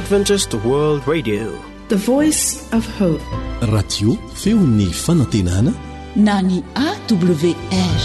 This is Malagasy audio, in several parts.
Adventist World Radio, the voice of hope. Radio feon'ny fanantenana na ny AWR.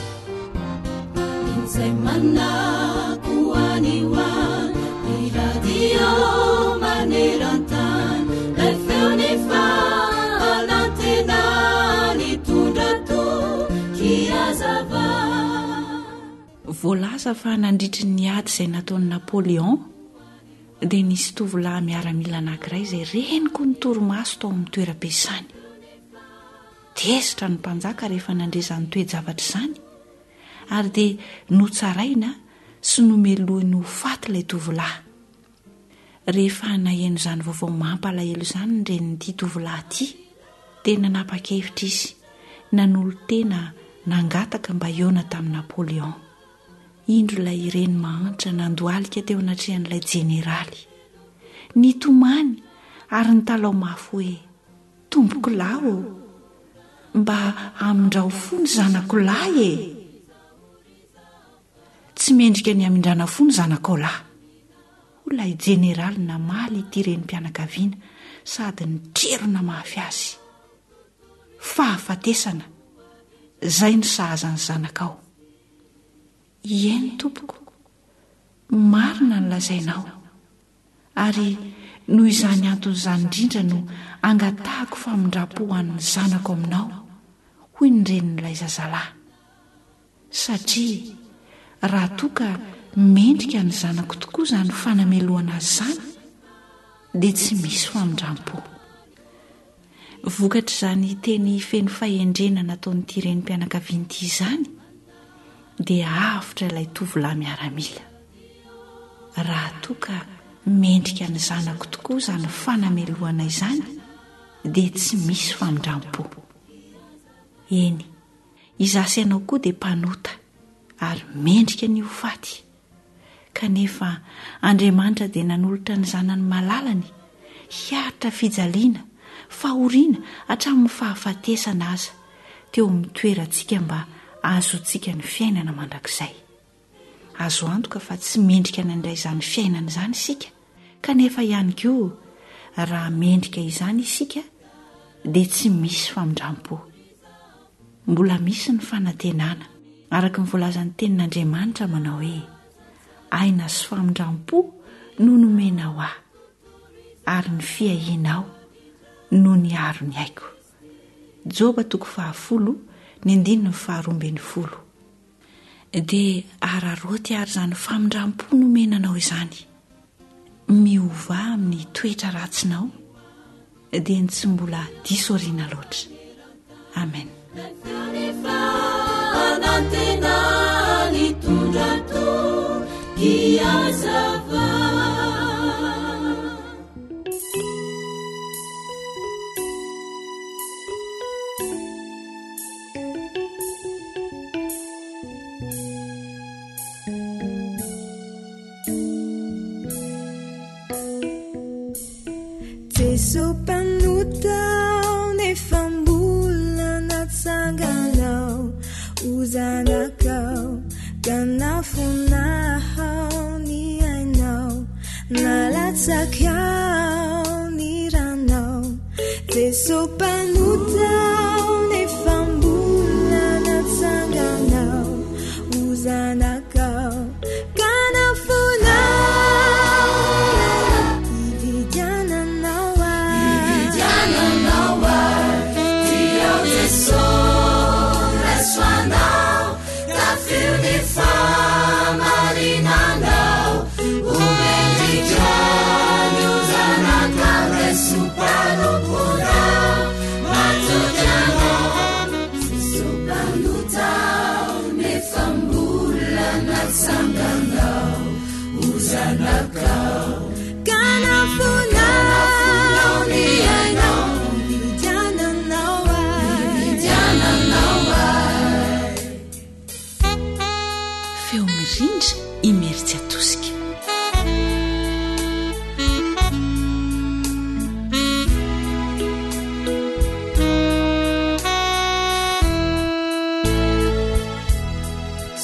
Voalaza fa nandritry ny ady izay nataony Napoleon dia nisy tovolahy miaramila anankiray izay reniko ny torimaso tao amin'ny toeram-piasany. Tezitra ny mpanjaka rehefa nandrezany toe-javatra izany ary dia notsaraina sy nomeloiny ho faty ilay tovolahy. Rehefa naheno izany vaovao mampalahelo izany ny renin'ity tovolahy ity dia nanapa-kevitra izy nanolo tena nangataka mba hiona tamin'i Napoleon. Indro ilay ireny mahantra nandoalika teo anatrehan'ilay jeneraly. Nitomany ary nitalao mafy hoe, tomboko lahy ô, mba amindrao fony zanako lahy e. Tsy mendrika ny amindrana fony zanako lahy. Ilay jeneraly namaly ity renim-pianakaviana sady nitrerona mafy azy. Fahafatesana, izay no sahazany zanakao. Ieny tompoko, marina ny lazainao, ary noho izany anton'izany indrindra no angatahako famindrapo an'ny zanako aminao, hoy ny renin'ilay zazalahy. Satria raha toka mendrika ny zanako tokoa izany fanameloana azy zany, dia tsy misy famindrampo. Vokatra izany teny feno fahendrena nataon'ity renim-pianakaviana ity izany dia avotra ilay tovolahy miaramila. Raha toka mendrika ny zanako tokoa izany fanameloana izany, dia tsy misy famindrampo. Eny, izasy ianao koa dia mpanota ary mendrika ny ho faty. Kanefa Andriamanitra dia nanolotra ny zanany malalany hiaritra fijaliana, fahoriana hatramin'ny fahafatesana aza teo amin'ny toerantsika mba azontsika ny fiainana mandrakizay. Azo antoka fa tsy mendrika ny indray izany fiainana izany isika, kanefa ihany koa raha mendrika izany isika dia tsy misy famindrampo. Mbola misy ny fanantenana araka ny voalazan'ny tenin'Andriamanitra manao hoe, aina sy famindrampo no nomenao ahy, ary ny fiahinao no ny arony aiko. Joba 10:12. Dia araroty ary izany famindrampo nomenanao izany. Miova amin'ny toetra ratsinao dia tsy mbola diso oriana loatra. Amen. Sopanutao nefambola natsanganao uzanakao kanafunahao ni ainao nalatsakao ni ranao sopanutao nefambola natsanganao uzanakao kanafunao feo mirindra imeritsy atosika.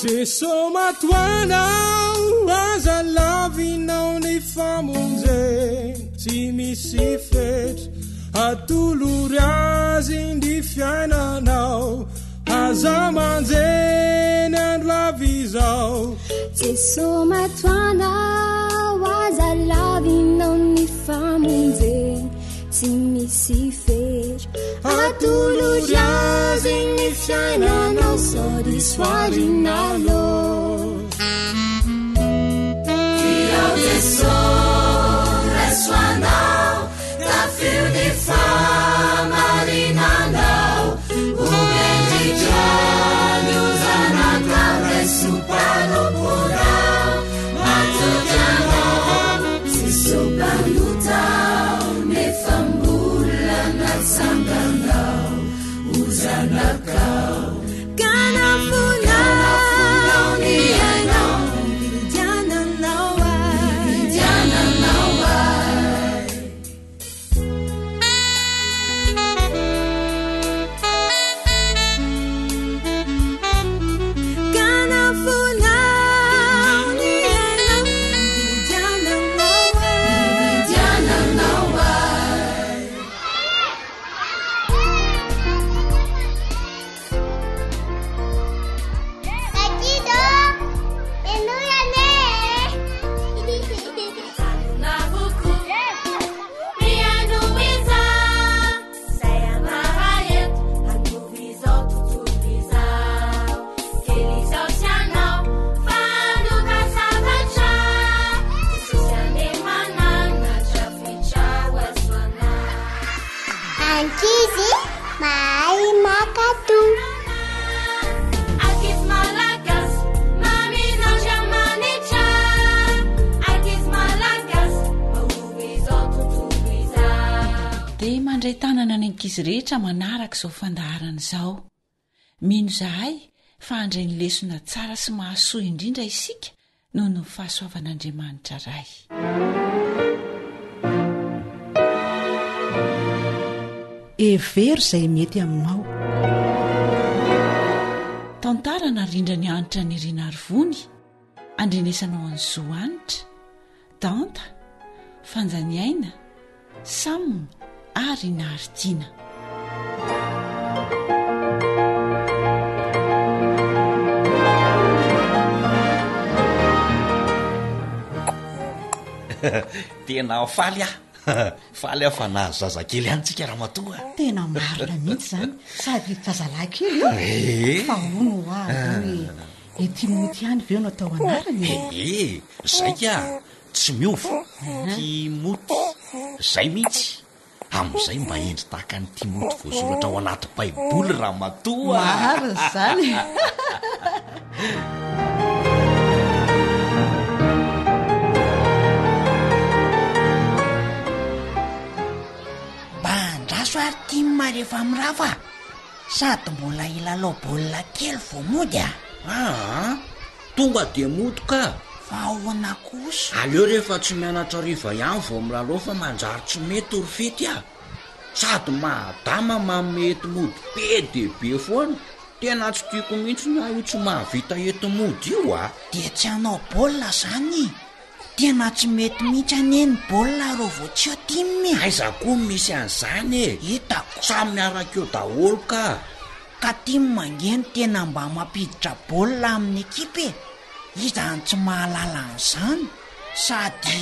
Jesu matoanao aza lavinao ny famonjeny tsy misy fetra atolory azy ny fiainanao aza manjeny andro lavizao Jesu matoanao aza lavinao ny famonjeny tsy misy fetra atolory azy ny fiainanao sody soarinalo Virao Jesu rasoanao tafio ny famarinanao umendritrany ozanakao resupanoporao matojanao si sopanutao nefambulana sanganao uzanakao kanafunao ni anao vidiananao tanana ny ankizy rehetra manaraka izao fandaharana izao mino zahay fa andray ny lesona tsara sy mahasoa indrindra isika noho ny fahasoavan'Andriamanitra ray hevery izay mety aminao tantara narindra ny anitra ny riana arivony andrenesanao any zoanitra danta fanjaniaina samina ary naharitiana tena faly faly fa nahazo zazakely anytsika raha matoa tena marina mihitsy zany sady zazalahykely fa ono hoe Timoty ihany ve no atao anarany zay ka tsy miofo Timoty zay mihitsy amin'izay mba endry tahaka ny Timoty voasoratra ao anaty baiboly raha matoa marina zany Ary timma rehefa mirafa sady mbola ilalao baolina kely vao mody tonga dia mody ka fa ahoana kosa aleo rehefa tsy mianatra riva ihany vao milalao fa manjary tsy mety orifety sady mahadama mamety mody be dia be foana tena tsy tiako mihitsy na io tsy mahavita eti-mody io dia tsy hanao baolina zany tena tsy mety mihitsy aneny baolina ro vao tsy eo timmy aiza koa misy an'izany hitako samy miaraka eo daholo ka timy mangeny tena mba mampiditra baolina amin'ny ekipy izany tsy mahalala an'izany sady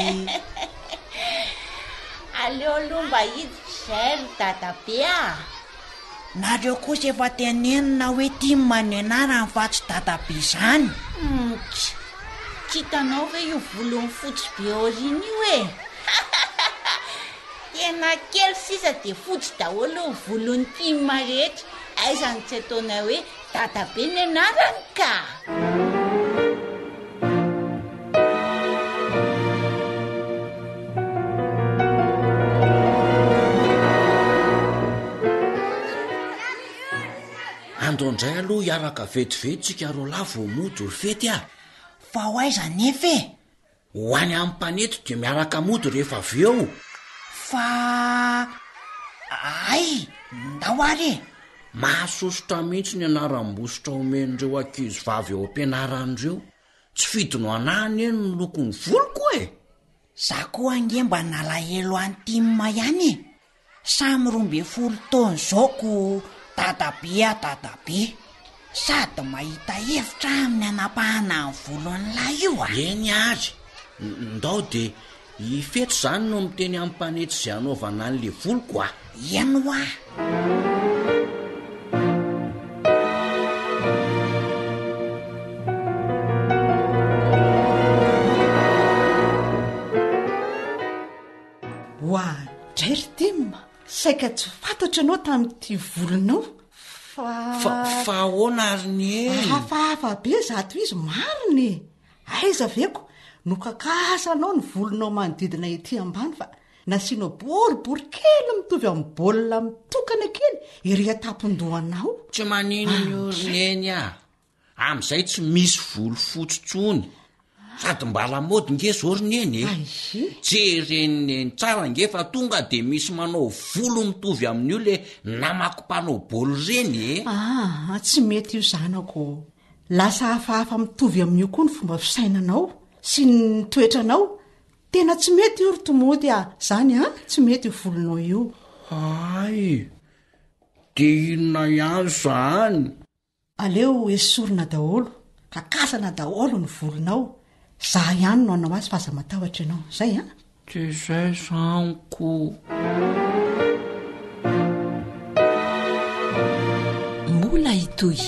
aleo lomba hiditra zay ry dadabe nareo kosa efa tenenina hoe timma ny anarany fa tsy dadabe izany tsy hitanao ve io volony fotsy be oriny io tena kely sisa dia fotsy daholo ny volony timma rehetra aizany tsy ataona hoe dadabe ny anarany ka androandray aloha hiaraka vetivety tsika ro lavo mody ry fety fa ho aiza nefa ho any amin'ny mpanety dia miaraka mody rehefa avy eo fa ay ndao ary mahasosotra mihitsy ny anaram-bositra omen'ireo ankizy vavy eo ampianaran'ireo. Tsy fidino anany eny ny lokony voloko e. Za koa ange mba nalahelo antimma ihany e. Samy 12 taona zaoko dadabe. Sady mahita hevitra amin'ny anapahana ny volon'lahy io a. Eny ary. Ndao de ifeto zany no miteny amin'ny mpanety izay anaovana an'le voloko a. Eno a. Deritima, saika tsy fantatra anao tamin'ity volonao fa ahoana ary ny hafahafa be zato izy mariny. Aiza veko no kakasanao ny volonao manodidina ety ambany fa nasianao boribory kely mitovy amin'ny baolina mitokana kely ery atapon-dohanao. Tsy manino ny orineny a. Amin'izay tsy misy volo fotsitsony. Sady mba lamody nge zorineny e. Jereneny tsara nge fa tonga de misy manao volo mitovy amin'io le namakompanao bolo reny e. Tsy mety io zanako. Lasa hafahafa mitovy amin'io koa ny fomba fisainanao sy ny toetranao. Tena tsy mety io rytomody zany tsy mety io volonao io. Ay, de inona ihany zany? Aleo esorina daholo, kakasana daholo ny volonao. Za ihany no anao azy fa aza matahotra ianao. Zay Tsy zay zaniko. Mbola itoy.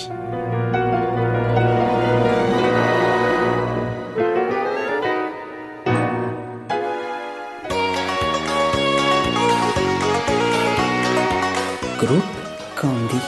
Groupe Candy.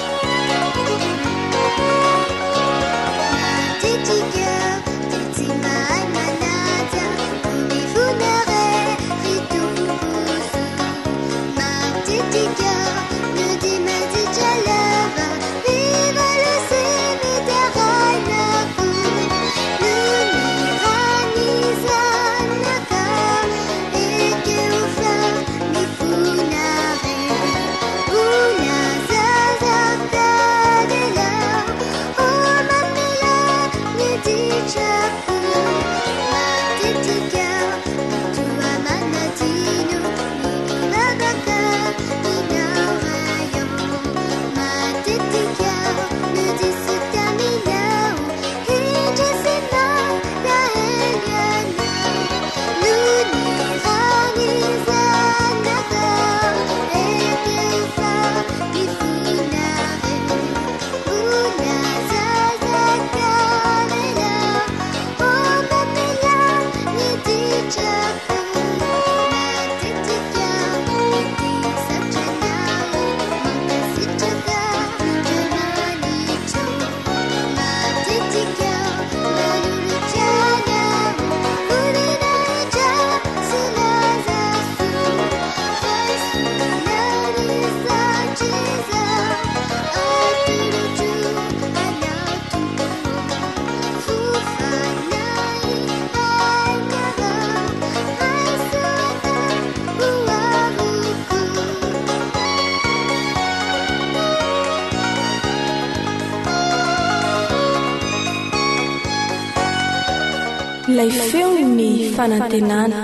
Ilay feo ny fanantenana.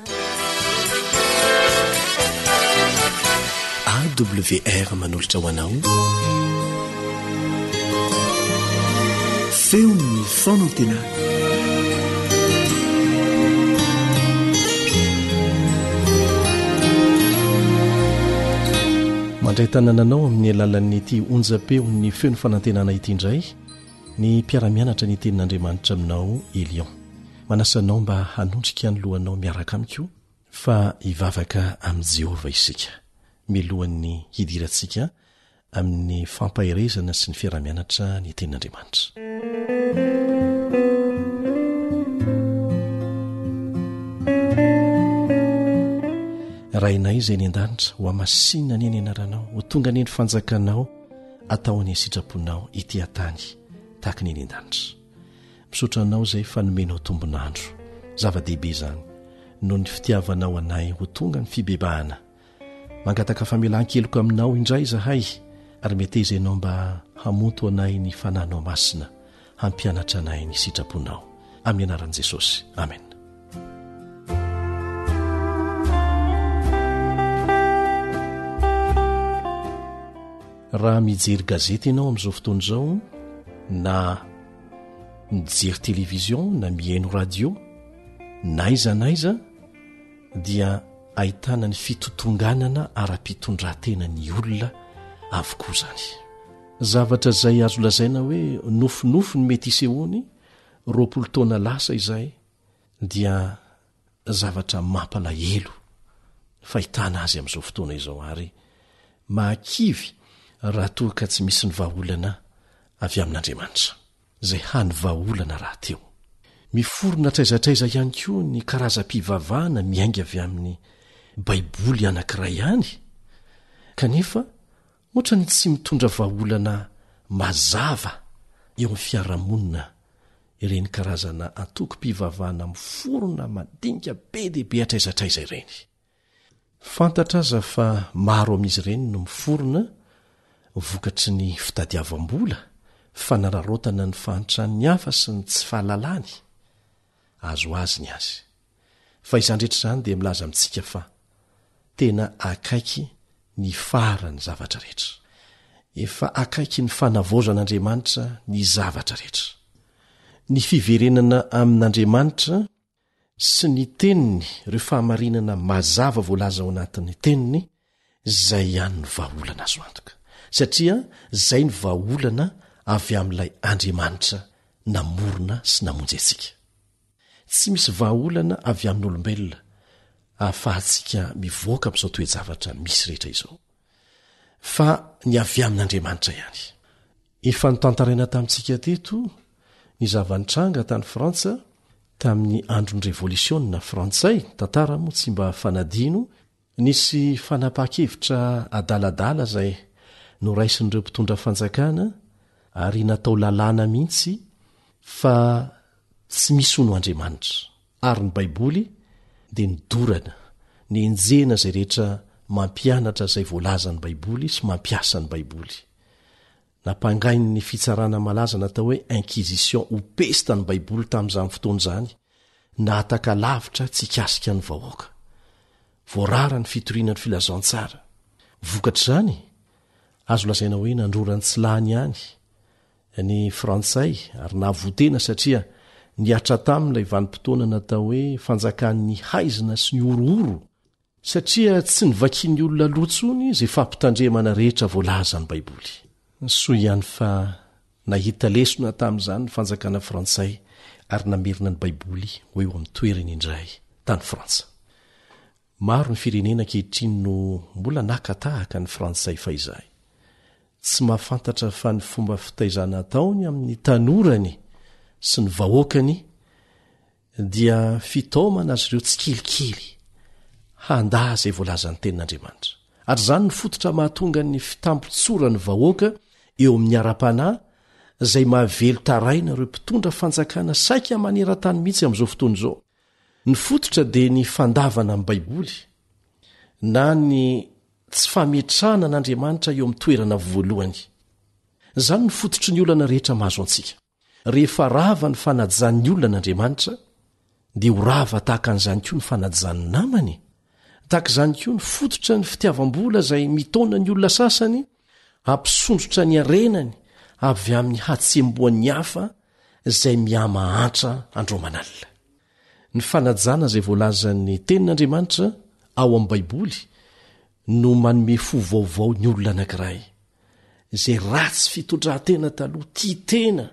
AWR manolotra ho anao. Feo ny fanantenana. Mandray tanànanao amin'ny alalan'ny ity onjapeo ny feo ny fanantenana ity indray ny mpiara-mianatra ny tenin'Andriamanitra aminao Elion. Manasanao mba hanondrika ny lohanao miaraka amiko fa hivavaka amin'i Jehova isika milohan'ny hidirantsika amin'ny fampahirezana sy ny fiara-mianatra ny tenin'Andriamanitra. Rainay izay ny an-danitra ho amasinina ny eny anaranao ho tonga ny eny fanjakanao atao any sitraponao ity atany tahaka ny eny an-danitra. Misotranao izay fanomenao tombonandro zava-dehibe izany noho ny fitiavanao anay ho tonga ny fibebahana. Mangataka famelan-keloko aminao indray izahay ary mety izay ianao mba hamonto anay ny fananao masina hampianatra anay ny sitraponao amin'ny anaran'i Jesosy. Amen. Raha mijery gazety ianao amin'izao fotoana izao na mijery televizion na mihaino radio naiza dia ahitana ny fitotonganana ara-pitondran-tena ny olona avokoa zany. Zavatra izay azo lazaina hoe nofinofo ny mety isehoany 20 taona lasa izay dia zavatra mampalahelo fahitana azy amin'izao fotoana izao ary mahakivy raha toa ka tsy misy ny vahaolana avy amin'Andriamanitra izay hany vahaolana raha teo. Miforona traizatraiza ihany koa ny karazam-pivavahana miainga avy amin'ny baiboly anankiray ihany kanefa ohatra ny tsy mitondra vahaolana mazava eo amin'ny fiarahamonina ireny karazana antoko-pivavahana miforona madinika be dehibe atraizatraiza ireny. Fantatra aza fa maro amin'izy ireny no miforona vokatry ny fitadiavam-bola, fanararotana ny fahantrany hafa sy ny tsy fahalalany. Azo azy ny azy. Fa izandrehetra izany dia milaza amintsika fa tena akaiky ny farany zavatra rehetra. Efa akaiky ny fanavozan'Andriamanitra ny zavatra rehetra. Ny fiverenana amin'Andriamanitra sy ny teniny ireo fahamarinana mazava voalaza ao anatin'ny teniny izay ihany ny vahaolana azo antoka. Satria izay ny vahaolana avy amin'ilay Andriamanitra namorona sy namonjy antsika. Tsy misy vahaolana avy amin'olombelona ahafahantsika mivoaka amin'izao toe-javatra misy rehetra izao. Fa ny avy amin'Andriamanitra ihany. Efa notantaraina tamintsika teto ny zava-nitranga tany Frantsa tamin'ny andron'ny revolisiona frantsay, tantara moa tsy mba fanadino, nisy fanapaha-kevitra adaladala izay noraisin'ireo mpitondra fanjakana ary natao lalàna mihitsy fa tsy misy hono Andriamanitra ary ny baiboly dia nidorana ny enjena izay rehetra mampianatra izay voalaza ny baiboly sy mampiasa ny baiboly. Nampangainy ny fitsarana malaza natao hoe inquisition ho pesta ny baiboly tamin'izany fotoana izany na ataka lavitra tsy kasika ny vahoaka. Voarara ny fitoriana ny filazantsara. Vokatra izany azo lazaina hoe nandrorany tsy lahany ihany ny frantsay ary nahavotena satria niatra tamin'ilay vanim-potoana natao hoe fanjakan'ny haizina sy ny orooro satria tsy nivakian'ny olona lotsony izay fampitandremana rehetra voalaza ny baiboly. Soa ihany fa nahita lesona tamin'izany ny fanjakana frantsay ary namerina ny baiboly ho eo amin'ny toerany indray tany Frantsa. Maro ny firenena ankehitriny no mbola nakatahaka ny frantsay fa izay. Tsy mahafantatra fa ny fomba fitaizana ataony amin'ny tanorany sy ny vahoakany dia fitaomana azy ireo tsy kelikely handa izay voalaza ny tenin'Andriamanitra. Ary izany ny fototra mahatonga ny fitampitsorany vahoaka eo amin'ny ara-panahy izay mahavelo taraina ireo mpitondra fanjakana saika maneran-tany mihitsy amin'izao fotoana izao. Ny fototra dia ny fandavana amin'ny baiboly na ny tsy fametrahana an'Andriamanitra eo amin'ny toerana voalohany. Izany ny fototry ny olana rehetra mahazo antsika. Rehefa rava ny fanajany olona an'Andriamanitra dia ho rava tahaka an'izany koa ny fanajany namany. Tahaka izany koa ny fototra ny fitiavam-bola izay mitona ny olona sasany hampisondrotra ny arenany avy amin'ny hatsemboan'ny hafa izay miama-hantra andromanalina. Ny fanajana izay voalazan'ny tenin'Andriamanitra ao amin'ny baiboly no manome fo vaovao ny olona anankiray izay ratsy fitondran-tena taloha tia tena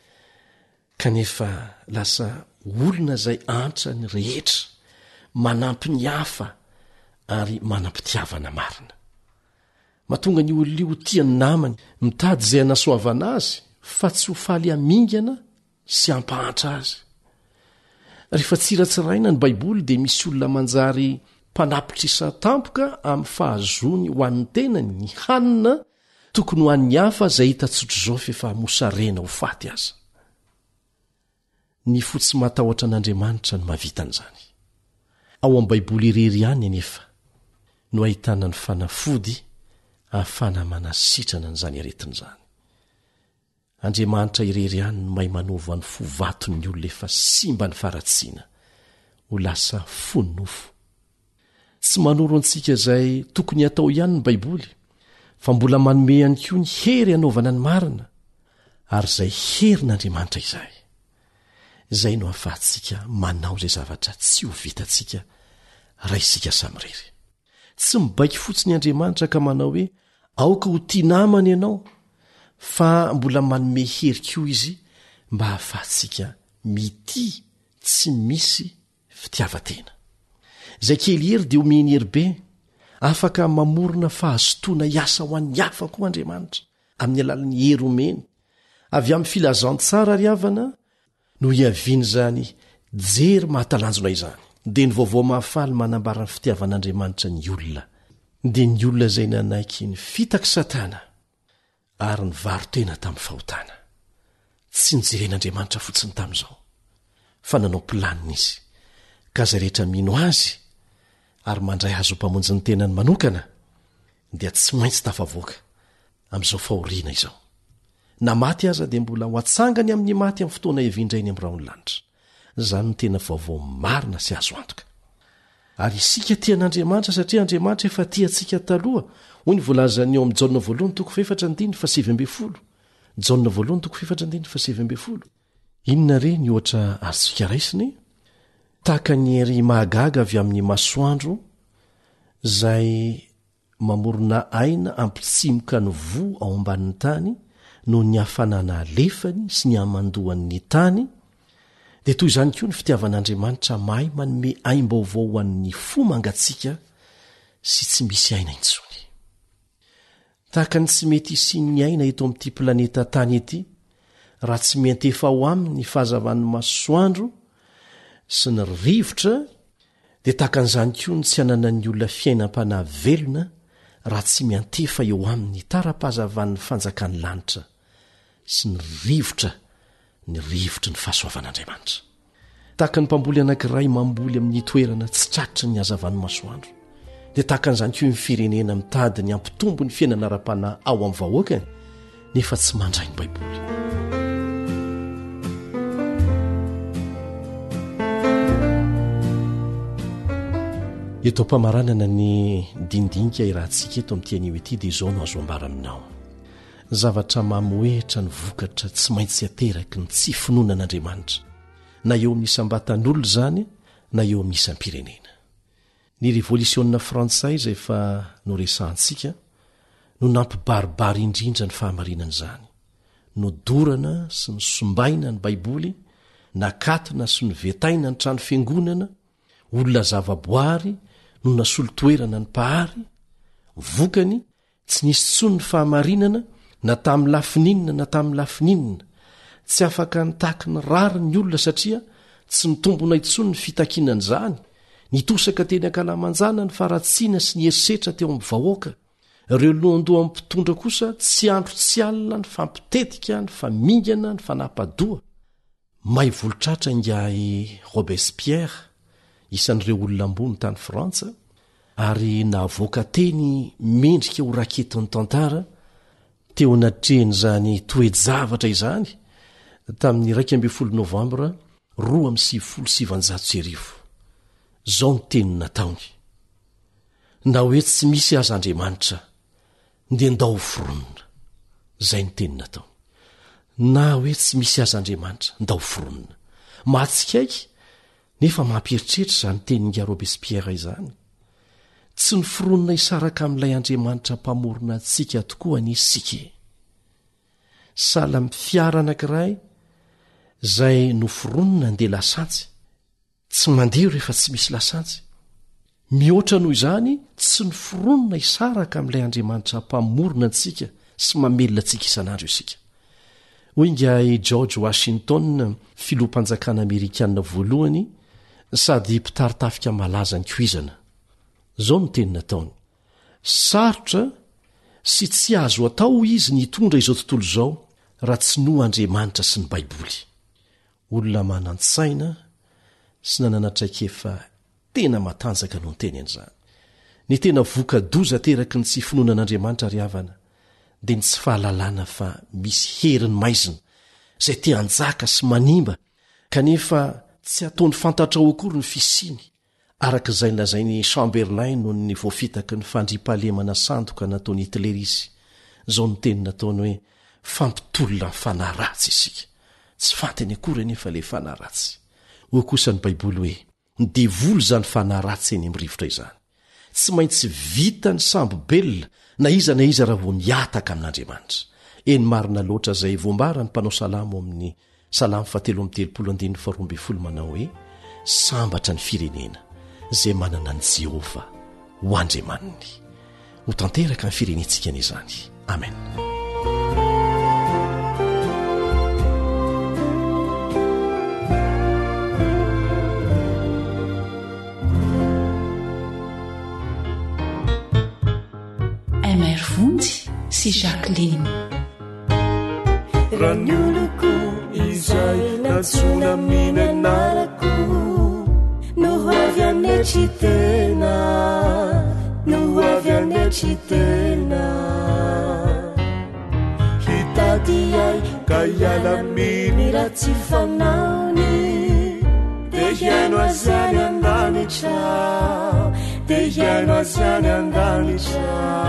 kanefa lasa olona izay antra ny rehetra manampy ny hafa ary manampitiavana marina. Mahatonga ny olona io tia ny namany mitady izay hanasoavana azy fa tsy ho faly hamingana sy hampahantra azy. Rehefa tsiratsiraina ny baiboly dia misy olona manjary mpanapitra isa-tampoka amin'ny fahazony ho an'ny tenany ny hanina tokony ho an'ny hafa izay hita tsotro izao fefa mosarena ho faty aza. Ny fotsy matahotra an'Andriamanitra no mahavitan'izany. Ao amin'ny baiboly irery ihany anefa no ahitana ny fanafody ahafana manasitrana n'izany aretiny zany. Andriamanitra irery ihany no mahay manova ny fo vatony olona efa simba ny faratsiana ho lasa fononofo. Tsy manoro antsika izay tokony hatao ihany ny baiboly, fa mbola manome ihany koa ny hery hanaovana ny marina, ary izay herin'Andriamanitra izay. Izay no ahafahantsika manao izay zavatra tsy ho vitantsika raha isika samirery. Tsy mibaiky fotsiny Andriamanitra ka manao hoe aoka ho tia namana ianao, fa mbola manome hery koa izy mba hahafahantsika mity tsy misy fitiavatena. Izay kely hery dia omeny hery be, afaka mamorona fahazotoana hiasa ho an'ny hafa koa Andriamanitra amin'ny alalan'ny hery omeny. Avy amin'ny filazantsara ary havana no hiaviany zany jery mahatalanjona izany. Dia ny vaovao mahafaly manambara ny fitiavan'Andriamanitra ny olona, dia ny olona izay nanaiky ny fitaky Satana ary ny varo-tena tamin'ny fahotana. Tsy nijeren'Andriamanitra fotsiny tamin'izao, fa nanao planiny izy, ka izay rehetra mino azy ary mandray azo mpamonjy ny tenany manokana dia tsy maintsy tafavoaka amin'izao fahoriana izao. Na maty aza dia mbola ho atsangany amin'ny maty amin'ny fotoana hiavindrainy amin'ny raony lanitra. Izany no tena vaovao marina sy azo antoka. Ary isika tian'Andriamanitra satria Andriamanitra efa tia antsika taloha, hoy ny voalazany eo amin'ny Jaona 1:7. Inona re ny ohatra azontsika raisiny? Tahaka ny hery mahagaga avy amin'ny masoandro izay mamorona aina ampitsimoka ny vo ao ambanin'ny tany noho ny hafanana alefany sy ny hamandohan'ny tany, dia toy izany koa ny fitiavan'Andriamanitra mahay manome aim-baovao ho an'ny fo mangatsiaka sy tsy misy aina intsony. Tahaka ny tsy mety isin'ny aina eto amin'ity planeta tany ety raha tsy miantefa ao aminy ny fahazavan'ny masoandro sy ny rivotra, dia tahaka an'izany koa ny tsy hananan'ny olona fiainam-panahy velona raha tsy miantefa eo amin'ny tara-pahazavan'ny fanjakan'ny lanitra sy ny rivotry ny fahasoavan'Andriamanitra. Tahaka ny mpamboly anankiray mamboly amin'ny toerana tsy tratry ny hazavan'ny masoandro, dia tahaka an'izany koa ny firenena mitady ny ampitombo ny fiainana ara-panahy ao amin'ny vahoaka nefa tsy mandray ny baiboly. Eto am-pamaranana ny dindinika irahantsika eto amin'ity anio ety dia izao no azo ambara aminao. Zavatra mamoehitra ny vokatra tsy maintsy ateraky ny tsy finoanan'Andriamanitra, na eo amin'ny isam-batan'olona izany na eo amin'ny isam-pirenena. Ny revolisiona frantsay izay efa noresahantsika no nampibaribary indrindra ny fahamarinana izany, nodorana sy ny sombaina ny baiboly, nakatina sy ny vetaina ny trano fiangonana, olona zavaboary no nasolo-toerana ny pahary. Vokany tsy nisy tsony ny fahamarinana na tamin'ny lafininina na tamin'ny lafininina. Tsy afaka nitaky ny rary ny olona satria tsy nitombona intsony ny fitakinan'izany. Nitosaka teny ankalamanjana ny faratsiana sy ny herisetra teo amin'ny vahoaka. Ireo lohandoha amin'ny mpitondra kosa tsy andro tsy alina ny fampitetika, ny famingana, ny fanapadoa. May volotratra ingahy Robespierre, isan'ireo olona ambony tany Frantsa, ary nahavoaka teny mendrika ho raketiny tantara teo anatrehany izany toe-javatra izany tamin'ny 12 Novambra 1970. Zao ny teny nataony: na hoe tsy misy aza Andriamanitra dia ndao foronina. Zay ny teny nataony. Na hoe tsy misy aza Andriamanitra ndao foronina. Mahatsikaiky nefa mampieritreritra izany tenin'inga Robespierre izany. Tsy ny foronina isaraka amin'ilay Andriamanitra mpamorona antsika tokoa ny isika. Sala amin'ny fiara anankiray izay no foronina andeha lasantsy, tsy mandeha rehefa tsy misy lasantsy. Mihoatra noho izany, tsy ny foronina isaraka amin'ilay Andriamanitra mpamorona antsika sy mamelona antsika isan'andro isika. Hoy ingahy George Washington, filoham-panjakana Amerikanina voalohany sady mpitaritafika malaza ny kuizana. Zao no teny nataony: sarotra sy tsy azo atao izy nitondra izao tontolo izao raha tsy no Andriamanitra sy ny baiboly. Olona manan-tsaina sy nananatraikefa tena matanjaka no ny teny an'izany. ny tena vokadoza teraky ny tsy finoanan'andriamanitra ry havana dia ny tsy fahalalana fa misy heriny maizina izay te hanjaka sy manimba kanefa tsy ataony fantatra ao akory ny fisiny arak'izay nlazainy chamberlain noho ny voafitaky ny fandrimpahalemana sandoka nataony hitlerisy izao ny teny nataony hoe fampitolona ny fanahy ratsy isika tsy fantany akory anefa le fanahy ratsy ho kosan'ny baiboly hoe ny devoly zany fanahy ratsy eny amin'ny rivotra izany tsy maintsy vita ny sambobelona na iza raha vo miataka amin'andriamanitra eny marina loatra izay voambara ny mpanao salamo amin'ny salamo 7:32 manao hoe sambatra ny firenena izay manana ny Jehova ho andriamaniny ho tanteraka ny firenentsika n'izany amen. Mr Vonjy sy Jacqueline raha ny oloko izay natsona minanarako no avy anetry tena no avy anetry tena hitady ay ka hiala miny raha tsy fanaony dia hiaino azy any andanitra dia hiaino azy any andanitra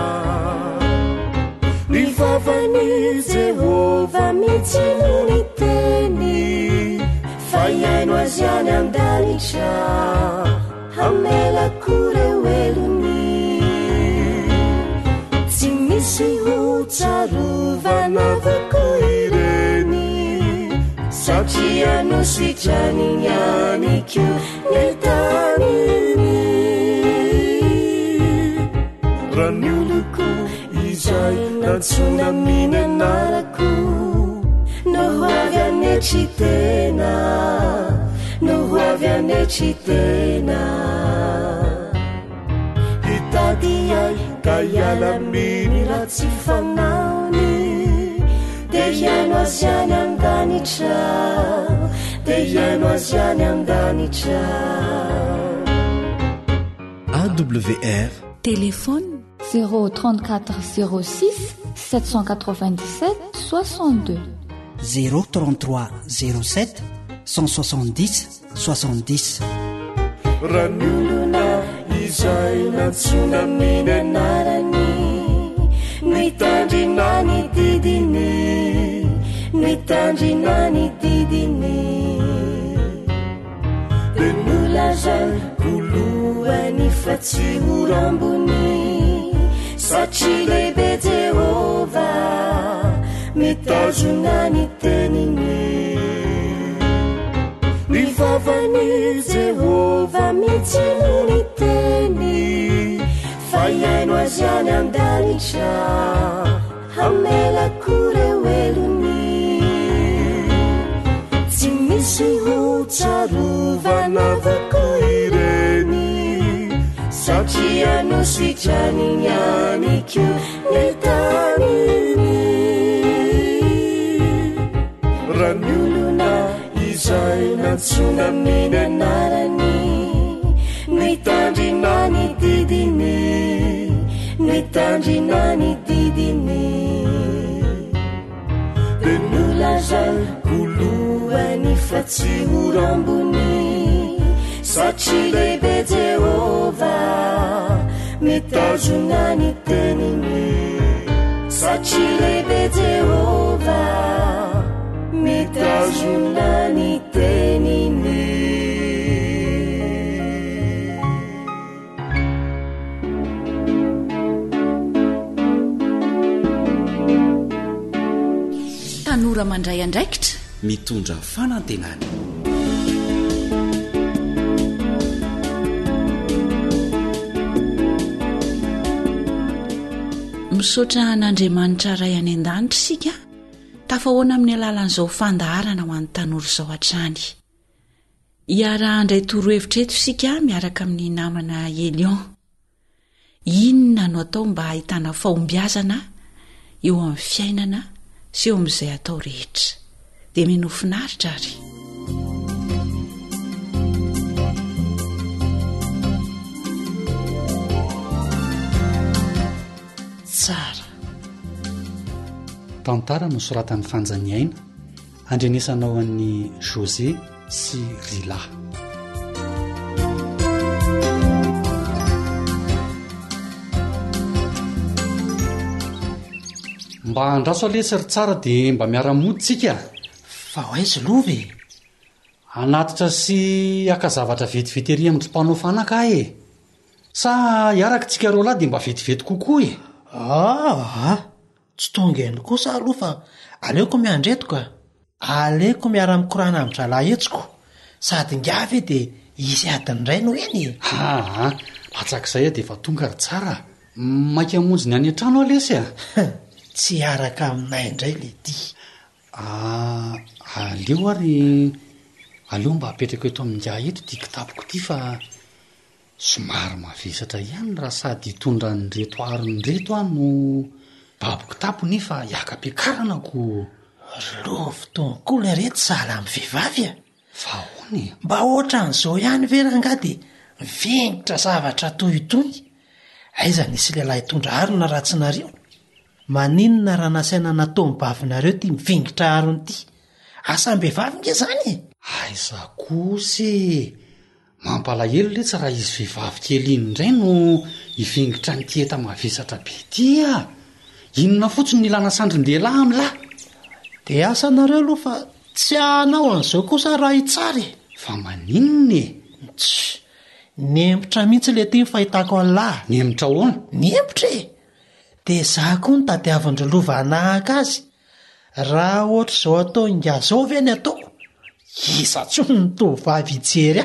ny vavany Jehova mitsino ny teny fa hiaino azy any andanitra hamelako reo elony tsy misy ho tsarovana avako ireny satria no sitrany nyaniko ny taniny raha ny oloko izay natsona minanarako no avy anetry tena no avy anetry tena hitady ay ka hiala miny raha tsy fanaony dia hiaino azy any andanitra dia hiaino azy any andanitra. AWR téléphone 034 06 797 62 033 07 170 70 raha ny olona izay natsona minanarany mitandrina ny didiny mitandrina ny didiny dia nolazany volohany fa tsy morambony satria lehibe Jehova mitazona ny teniny ny vavany Jehova mitsino ny teny fa hiaino azy any andanitra hamelako reo elony tsy misy ho tsarovana avako ireny satria no sitrany nyaniko ny taniny raha ny olona izay natsona minanarany mitandrina ny didiny mitandrina ny didiny dia nolazany volohany fa tsy morambony satria lehibe Jehova mitazona ny teniny satria lehibe Jehova mitazona ny teniny. tanora mandray andraikitra mitondra fanantenana misaotra n'Andriamanitra ray any an-danitra isika tafahoana amin'ny alalan'izao fandaharana ho an'ny tanora izao hatrany hiara-handray torohevitra eto isika miaraka amin'ny namana Elion inona no atao mba ahitana fahombiazana eo amin'ny fiainana sy eo amin'izay atao rehetra dia mino finaritra ary tsara. Tantara no soratan'ny fanjaniaina andrenesanao an'ny José sy Rila. Mba andraso alesy ry tsara dia mba miara-moditsika. Fa ho aizy lova e. Anatitra sy akazavatra vetivety ery amin'ny mpanao fanaka e. Sa iaraka tsika roa lahy dia mba vetivety kokoa e. Tsy tonga eny kosa aloha fa aleoko miandretoka. Aleoko miara-mikorana amin'ny dralahy etsiko. Sady ngavy dia isy adiny iray no eny. Latsak'izay dia efa tonga ry tsara. Maika monjy ny any an-trano alesy a. Tsy araka aminay indray le ty. Aleo mba apetraka eto amin'ny ngah eto ty kitapoko ty fa somary mavesatra ihany raha sady hitondra ny reto arony reto no babo kitapo nefa hiaka-piakarana-ko. Loha fotoana koa le reto sahala amin'ny vehivavy a. Fa hoany mba ohatran'izao ihany ve ranga dia mivengitra zavatra toy itony. Aiza nisy lehilahy hitondra arona raha tsy nareo. Maninona raha nasaina natao mibavinareo ty mivengitra arony ty. Asam-behivavy nge zany. Aiza kosa mampalahelo le tsy raha izy vehivavy kely iny indray no hivengitra ny tieta mavesatra be ty a. Inona fotsiny ny ilana sandrin-dehilahy amin'lahy. Dia asanareo aloha fa tsy anao an'izao kosa raha hitsary. Fa maninona e? Nembitra mihitsy le ty ny fahitako an'lahy. Nembitra ahoana? Nembitra e. Dia izaho koa ny tadiavandro lova anahaka azy. Raha ohatra izao atao ingazao ve ny atao? Isa tsony ny tovavy hijery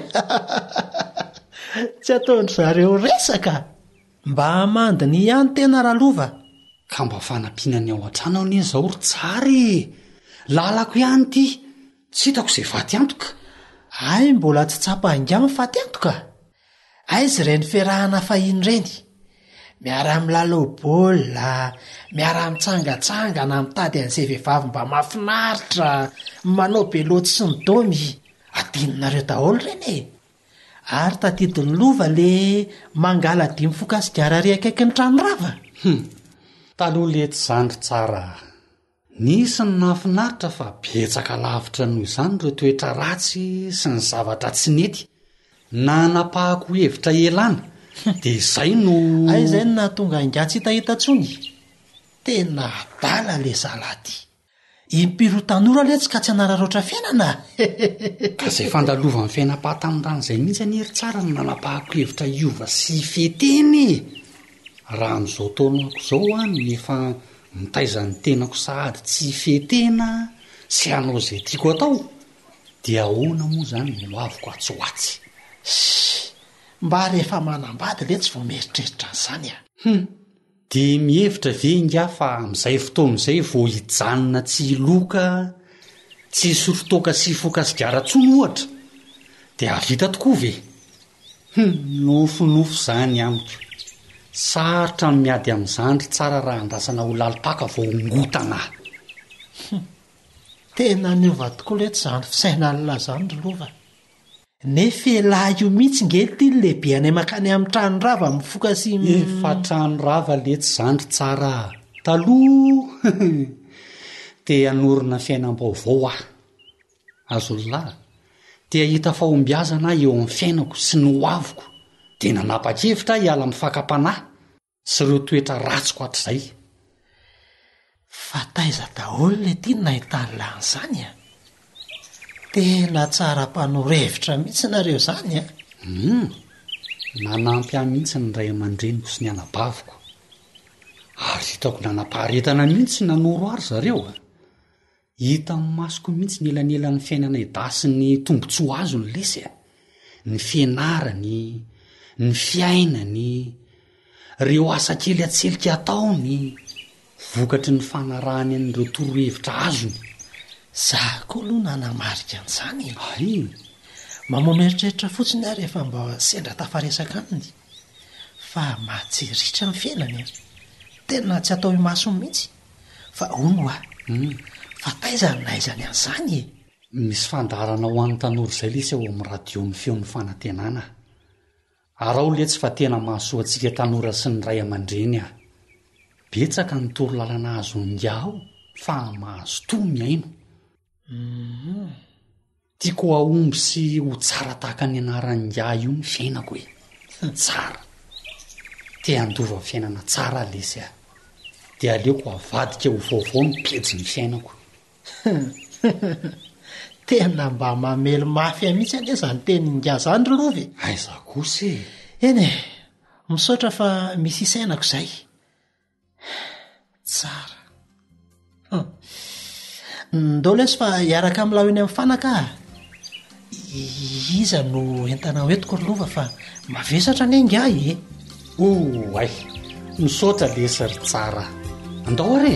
tsy ataondry zareo resaka. Mba hamandiny ihany tena raha lova. Ka mba fanampianany ao an-trano anie izao ry tsara. Lalako ihany ty. Tsy hitako izay faty antoka. Ay, mbola tsy tsapaingamy faty antoka. Aizy ireny fiarahana fahiny ireny. Miara-milalao baolina, miara-mitsangatsangana mitady an'izay vehivavy mba mahafinaritra, manao beloty sy ny domy. Adinonareo daholo ireny e. Ary tadidiny lova le mangala 5 fokasigara ry akaiky ny trano rava. Taloha lety zandry tsara. Nisy ny nahafinaritra fa betsaka lavitra noho izany ireo toetra ratsy sy ny zavatra tsy nety. Nanapahako hevitra elana. Dia izay no... Izay no nahatonga ingatsy hitahita tsony. Tena adala le zalaty. Impiro tanora le tsy ka tsy anararoatra fiainana. Ka izay fandalova ny fiainam-pahatanorana izay mihitsy any ery tsara no nanapahako hevitra hiova sy feteny. Raha amin'izao taonako izao any efa mitaiza ny tenako sahady tsy fetena sy anao izay tiako atao. Dia ahoana moa izany no avoko atsoatsy. Mba rehefa manambady le tsy vao mieritreritra an'izany a. Dia mihevitra ve inga fa amin'izay fotoana izay vao hijanona tsy loka, tsy sofotoaka sy fokasigara tsony ohatra. Dia avita tokoa ve? Nofonofo izany amiko. Sarotra ny miady amin'izandry tsara raha andrasana ho lalipaka vao ngotana. Tena niova tokoa le tsy zany fisainalina zany ry lova. Nefa lahy io mihitsy ngely ty lehibe anay makany amin'ny trano rava mifoka sy... Efa trano rava le tsy zandry tsara. Taloha te hanorina fiainam-baovao aho. Azo lahy, te hahita fahombiazana eo amin'ny fiainako sy ny hoaviko. Dia nanapa-kevitra hiala amin'ny fakam-panahy sy ireo toetra ratsiko hatrizay. Fa taiza daholo le ty nahitany lan'izany a. Tena tsara mpanorevitra mihitsy nareo zany a. Nanampy ahy mihitsy ny ray aman-dreniko sy ny anabaviko. Ary hitako nanam-paharetana mihitsy nanoro ary zareo a. Hita amin'ny masoko mihitsy ny elanelan'ny fiainana edasy ny tombotsoa azo ny lesy a. Ny fianarany, ny fiainany, ireo asa kely atselika ataony, vokatry ny fanarahany an'ireo torohevitra azony. Zaho koa aloha nanamarika an'izany. Mamomeeritreritra fotsiny ary rehefa mba sendra tafaresaka aminy. Fa mahatsiritra ny fiainany. Tena tsy atao imaso mihitsy. Fa ono a. Fa taizany naizany an'izany e. Misy fandarana ho an'ny tanora izay lesy ao amin'ny radio ny feon'ny fanantenana. Arao le tsy fa tena mahasoa antsika tanora sy ny ray aman-dreny a. betsaka ny toro lalana azo ngiaho fa mahazo to miaino tiako aomby sy ho tsara tahaka ny anaran'ngia io ny fiainako hoe tsara te andova fiainana tsara lesy aho dia aleoko avadika ho vaovao ny pejy ny fiainako tena mba mamely mafy mihitsy ane zany teny nga zany rorove aiza kosa eny e misaotra fa misy isainako izay tsara ndao lesy fa hiaraka amilao eny amin'ny fanaka iza no entana hoetiko rolova fa mavesatra ny angay e ay misaotra lesy ry tsara andao are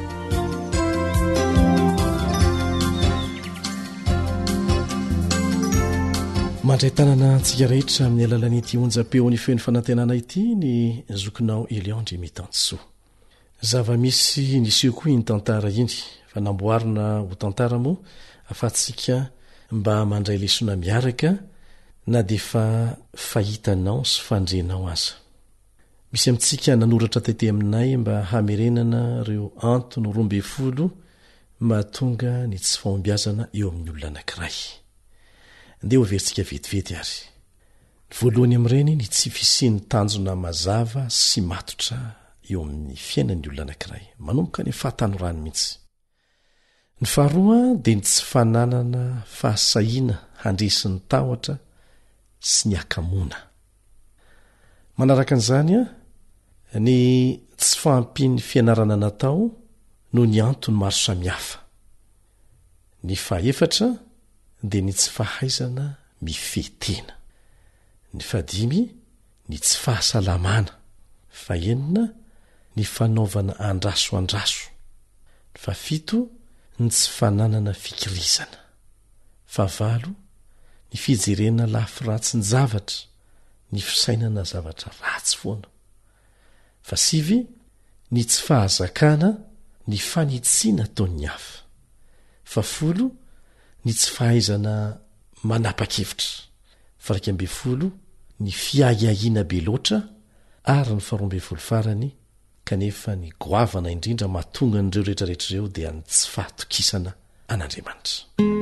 mandray tanana antsika rehetra amin'ny alalan'ity onja-peony feny fanantenana ity ny zokinao Eliandry Mitansoa zava-misy niseho koa iny tantara iny fa namboarina ho tantara moa afatsika mba mandray lesona miaraka na dia fa fahitanao sy fandrenao aza misy amintsika nanoratra tete aminay mba hamerenana ireo antony 12 mahatonga ny tsy fahombiazana eo amin'ny olona anankiray ndeha ho averintsika vetivety ary ny voalohany amin'ireny ny tsy fisian'ny tanjona mazava sy matotra eo amin'ny fiainan'ny olona anankiray manomboka ny fahatanorany mihitsy ny faharoa dia ny tsy fananana fahasahiana handresin'ny tahotra sy ny akamona manaraka an'izany a ny tsy fampin'ny fianarana natao no ny antony maro samihafa ny fahaefatra dia ny tsy fahaizana mifetena ny fahadimy ny tsy fahasalamana fahenina ny fanaovana andrasoandraso ny fahafito ny tsy fananana fikirizana fahavalo ny fijerena lafiratsy ny zavatra ny fisainana zavatra ratsy foana fasivy ny tsy fahazakana ny fanitsiana taon'ny hafa fafolo ny tsy fahaizana manapa-kevitra faraika ambe folo ny fiahiahiana be loatra ary ny faharoambe folo farany kanefa ny goavana indrindra mahatonga n'ireo rehetrarehetrareo dia ny tsy fahatokisana an'Andriamanitra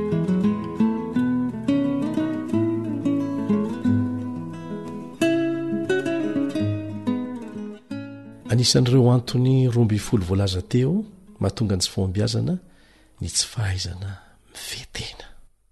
anisan'ireo antony 12 voalaza teo mahatonga ny tsy fahombiazana ny tsy fahaizana mifetena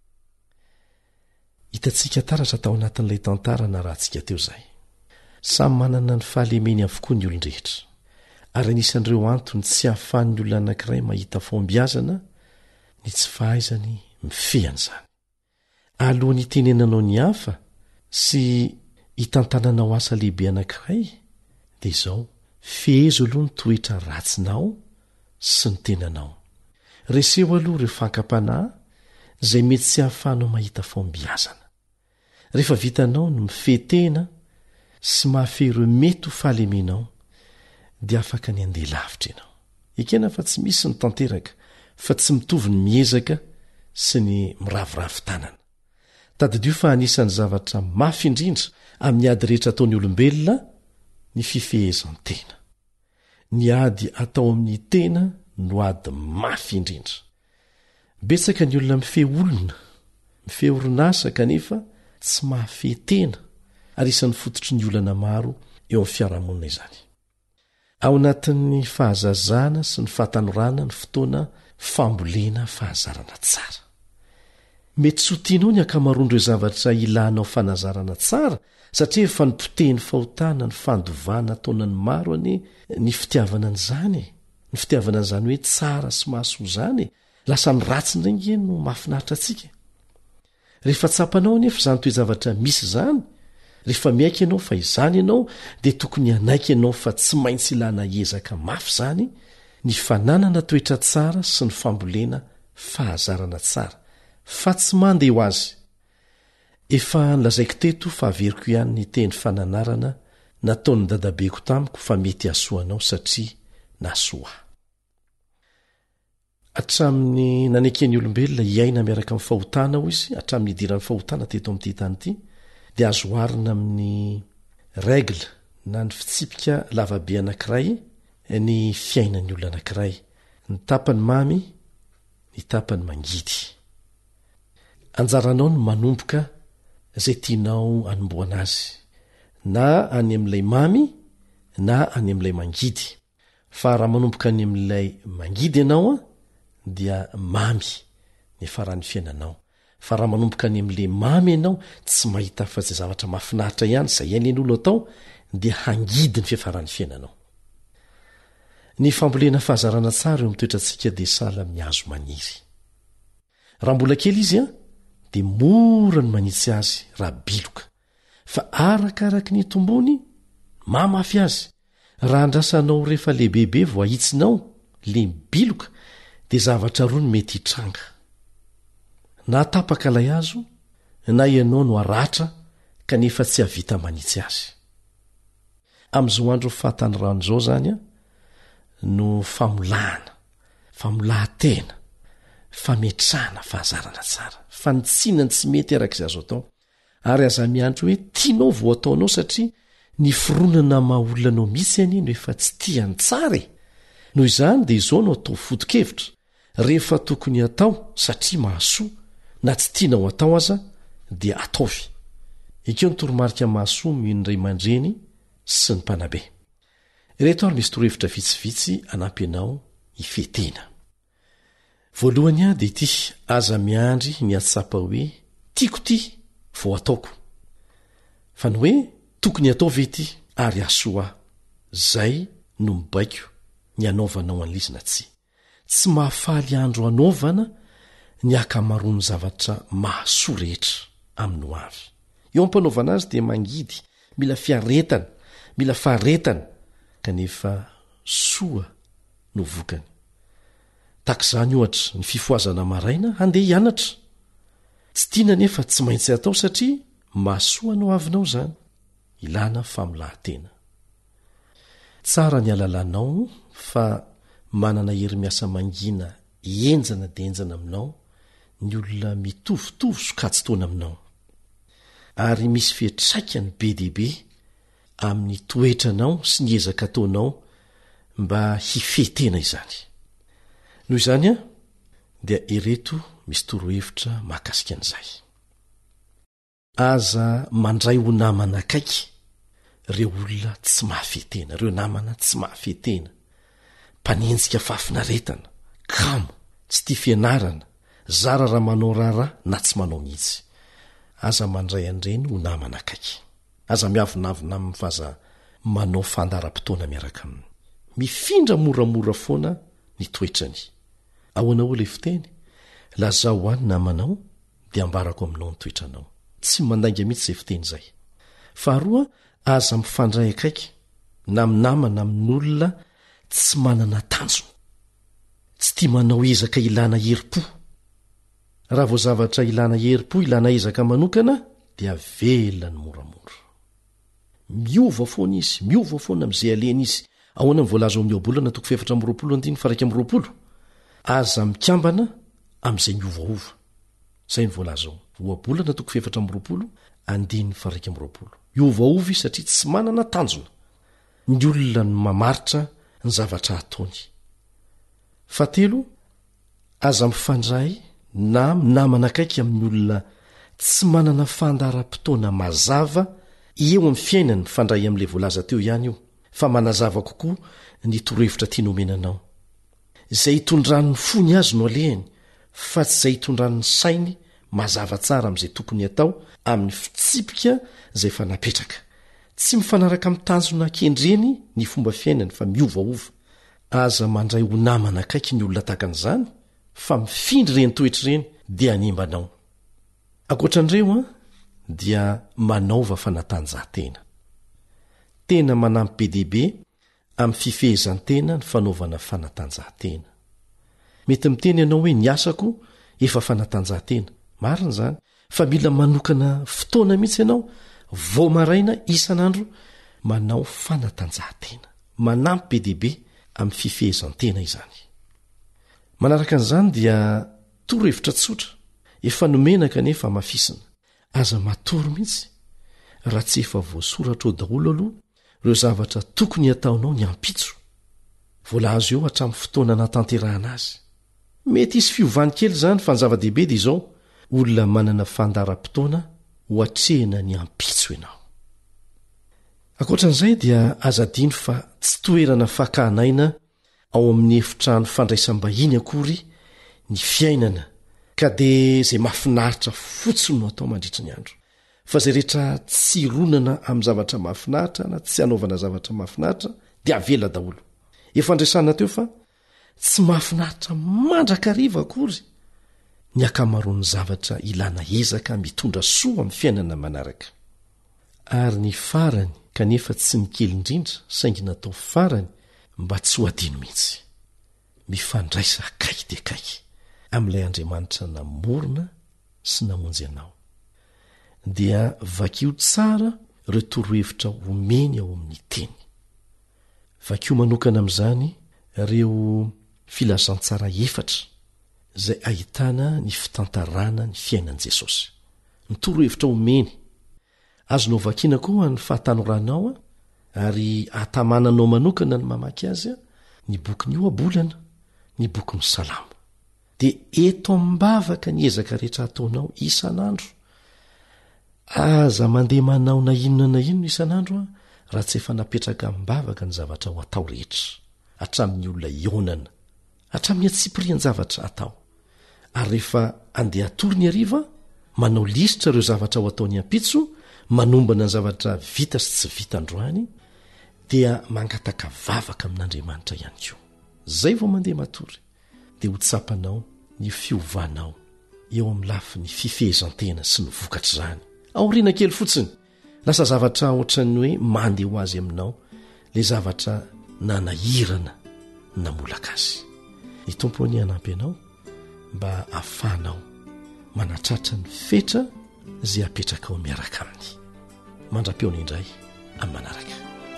hitantsika taratra tao anatin'ilay tantara na rahantsika teo izay samy manana ny fahalemeny avokoa ny olon-drehetra ary anisan'ireo antony tsy hahafahan'ny olona anankiray mahita fahombiazana ny tsy fahaizany mifehana izany alohan'ny tenenanao ny hafa sy hitantananao asa lehibe anankiray dia izao fehezo aloha ny toetra ratsinao sy ny tenanao reseho aloha ireo fankam-panahy izay mety tsy hahafahanao mahita fahombiazana rehefa vitanao no mifetena sy mahafehy ireo mety ho fahalemenao dia afaka ny andeha lavitra ianao ekena fa tsy misy ny tanteraka fa tsy mitovy ny miezaka sy ny miravoravo tanana tadidio fa anisan'ny zavatra mafy indrindra amin'ny ady rehetra ataon'ny olombelona ny fifehezan-tena ny ady atao amin'ny tena no ady mafy indrindra betsaka ny olona mifehy olona mifehy orinasa kanefa tsy mahafehy tena ary isan'ny fototry ny olana maro eo amin'ny fiarahamonina izany ao anatin'ny fahazazana sy ny fahatanorana ny fotoana fambolena fahazarana tsara mety tsy ho tianao ny akamaroan'ireo zavatra ilanao fanazarana tsara satria efa nipotehin'ny fahotana ny fandovana taonany maro any ny fitiavana n'izany ny fitiavana n'izany hoe tsara sy mahasoa izany lasa ny ratsindrainge no mahafinaritra antsika rehefa tsapanao anefa izany toe zavatra misy izany rehefa miaiky ianao fa izany ianao dia tokony hanaiky ianao fa tsy maintsy ilana ezaka mafy izany ny fananana toetra tsara sy ny fambolena fahazarana tsara fa tsy mandeha ho azy efa nilazaiko teto fa averiko ihany ny teny fananarana nataon'ny dadabeko tamiko fa mety hasoanao satria nasoa atramin'ny nanekeny olombelona hiaina miaraka amin'ny fahotana ho izy hatramin'ny idiran'ny fahotana teto amin'ity tany ity dia azoarina amin'ny règle na ny fitsipika lavabe anankiray ny fiainan'ny olona anankiray, ny tapany mamy, ny tapany mangidy. Anjaranao ny manomboka zay tianao anomboana azy, na any amin'ilay mamy na any amin'ilay mangidy. Fa raha manomboka any amin'ilay mangidy ianao dia mamy ny faran'ny fiainanao. Fa raha manomboka any amin'ilay mamy ianao tsy mahita fa zay zavatra mahafinaritra ihany zay hain'olo atao dia hangidy ny fiafaran'ny fiainanao. Ny fambolena fahazarana tsara eo mitoetrantsika dia sahala amin'ny hazo maniry. Raha mbola kely izy dia mora ny manitsy azy raha biloka, fa arakaraka ny tombony mamafy azy. Raha andrasanao rehefa lehibebe vo ahitsinao le biloka dia zavatra roa ny mety hitranga. Na tapaka ilay azo na ianao no aratra kanefa tsy havita manitsy azy. Amin'izao andro fahatany ran'izao zany no famolahatena, fametrahana fahazarana tsara, fanitsinany tsy mety arak'izay azo atao. Ary aza miantro hoe tianao vo ataonao satria ny fironana maha-olonanao misy any no efa tsy tiany tsara. Noho izany dia izao no atao foto-kevitra rehefa tokony atao satria mahasoa, na tsy tianao atao aza dia ataovy. Ekeo ny toromarika mahasoa ny ray aman-dreny sy ny mpanabe. Ireto ary misy torohevitra vitsivitsy anampy anao ifetena. Voalohany dia ity: aza miandry ny atsapa hoe tiako ty vo ataoko. Fa ny hoe tokony atao ve ty ary asoa zay no mibaiko ny anaovanao an'lizina tsy mahafaly andro anaovana ny akamaroany zavatra mahasoa rehetra amin'ny ho avy. Eo ampanaovana azy dia mangidy, mila fiaretana, mila faharetana, kanefa soa no vokany. Takizany ohatra ny fifoazana maraina handeha hianatra, tsy tiana nefa tsy maintsy atao satria mahasoa no avinao zany. Ilana famolahatena. Tsara ny alalanao fa manana hery miasa mangina enjana dia enjana aminao ny olona mitovitovy sokajy-taona aminao, ary misy fiatraikany be dehibe amin'ny toetranao sy ny ezaka ataonao mba hifetena izany. Noho izany dia ireto misy torohevitra mahakasika an'izay. Aza mandray ho namana akaiky reo olona tsy mahafetena, reo namana tsy mahafetena, mpanenjika fahafinaretana, kamo, tsy tia fianarana, zara raha manao raharaha na tsy manao mihitsy. Aza mandray an'ireny ho namana akaiky. Aza miavinavina amin'ny faza manao fandaram-potoana miaraka aminy. Mifindra moramora foana ny toetrany. Ahoana ho ilay fiteny? Lazao ho any namanao dia ambarako aminao ny toetranao. Tsy mandainga mihitsy izay fiteny izay. Faharoa, aza mifandray akaiky na minamana amin'olona tsy manana tanjona, tsy tia manao ezaka ilana herim-po. Raha vao zavatra ilana herim-po, ilana ezaka manokana dia velany moramora. Miova foana izy, miova foana amin'izay alena izy. Ahoana ny voalaza amin'ny oabolana 7:20. Aza mikambana amin'izay miovaova. Zay ny voalaza ao. Oabolana 7:20. Iovaova satria tsy manana tanjona. Ny olona no mamaritra ny zavatra ataony. Fahatelo, aza mifandray na minamana akaiky amin'ny olona tsy manana fandaharam-potoana mazava eo amin'ny fiainany. Fandray amin'ilay voalaza teo ihany io, fa manazava kokoa ny torohevitra tiana omenanao. Izay hitondrany fony azy no alehany, fa tsy izay hitondrany ny sainy mazava tsara amin'izay tokony atao amin'ny fitsipika izay fa napetraka. Tsy mifanaraka amin'ny tanjona kendreny ny fomba fiainany fa miovaova. Aza mandray ho namana akaiky ny olona takan'izany, fa mifindry reny toetra ireny dia animbanao. Ankoatran'ireo dia manaova fanatanjahantena. Tena manampy be dehibe amin'ny fifehezan-tena ny fanaovana fanatanjahantena. Mety miteny ianao hoe ny asako efa fanatanjahantena. Marina zany, fa mila manokana fotoana mihitsy ianao vao maraina isan'andro manao fanatanjahantena. Manampy be dehibe amin'ny fifehezan-tena izany. Manaraka an'izany dia torohevitra tsotra, efa nomenaka nefa mafisina. Aza matory mihitsy raha tsy efa voasoratra ao daholo aloha ireo zavatra tokony ataonao ny ampitso. voalahazo eo hatramin'ny fotoana natanterahana azy. Mety isy fiovany kely zany fa ny zava-dehibe dia izao olona manana fandaram-potoana ho atrehina ny ampitso ianao. Ankoatran'izay dia azadino fa tsy toerana fakahanaina ao amin'ny efitrano fandraisam-bahiny akory ny fiainana ka dia izay mahafinaritra fotsiny no atao mandritry ny andro. Fa izay rehetra tsy ronana amin'ny zavatra mahafinaritra na tsy hanaovana zavatra mahafinaritra dia avela daholo. Efa andraisana teo fa tsy mahafinaritra mandrakariva akory ny akamaroan'ny zavatra ilana ezaka mitondra soa amin'ny fiainana manaraka. Ary ny farany kanefa tsy mikely indrindra saingy natao farany mba tsy ho adino mihitsy. Mifandraisa akaiky dia akaiky amin'ilay Andriamanitra namorona sy namonjy anao. Dia vakio tsara ireo torohevitra omeny ao amin'ny teny. Vakio manokana amin'izany ireo filazantsara efatra izay ahitana ny fitantarana ny fiainan'i Jesosy. Ny torohevitra omeny azonao vakiana koa ny fahatanoranao ary atamananao manokana ny mamaky azy ny boky ny oabolana, ny boky ny salamo. Dia eto ambavaka ny ezaka rehetra ataonao isan'andro. Aza mandeha manao na inona isan'andro raha tsy efa napetraka ambavaka ny zavatra ho atao rehetra, hatramin'ny olona ionana, hatramin'ny atsipirian zavatra atao. Ary rehefa andeha atory ny hariva, manao lisitra ireo zavatra ho ataony ampitso, manombana ny zavatra vita sy tsy vita androany, dia mangataka vavaka amin'Andriamanitra ihany koa. Zay vao mandeha matory dia ho tsapanao ny fiovanao eo amin'ny lafiny fifehezantena sy ny vokatra izany. Aoriana kely fotsiny, lasa zavatra ohatran'ny hoe mandeha ho azy aminao ilay zavatra nanahirana namolaka azy. Ny tompony hanampy anao mba ahafahanao manatratra ny fetra izay apetraka ao miaraka aminy. Mandra-peona indray amin'ny manaraka.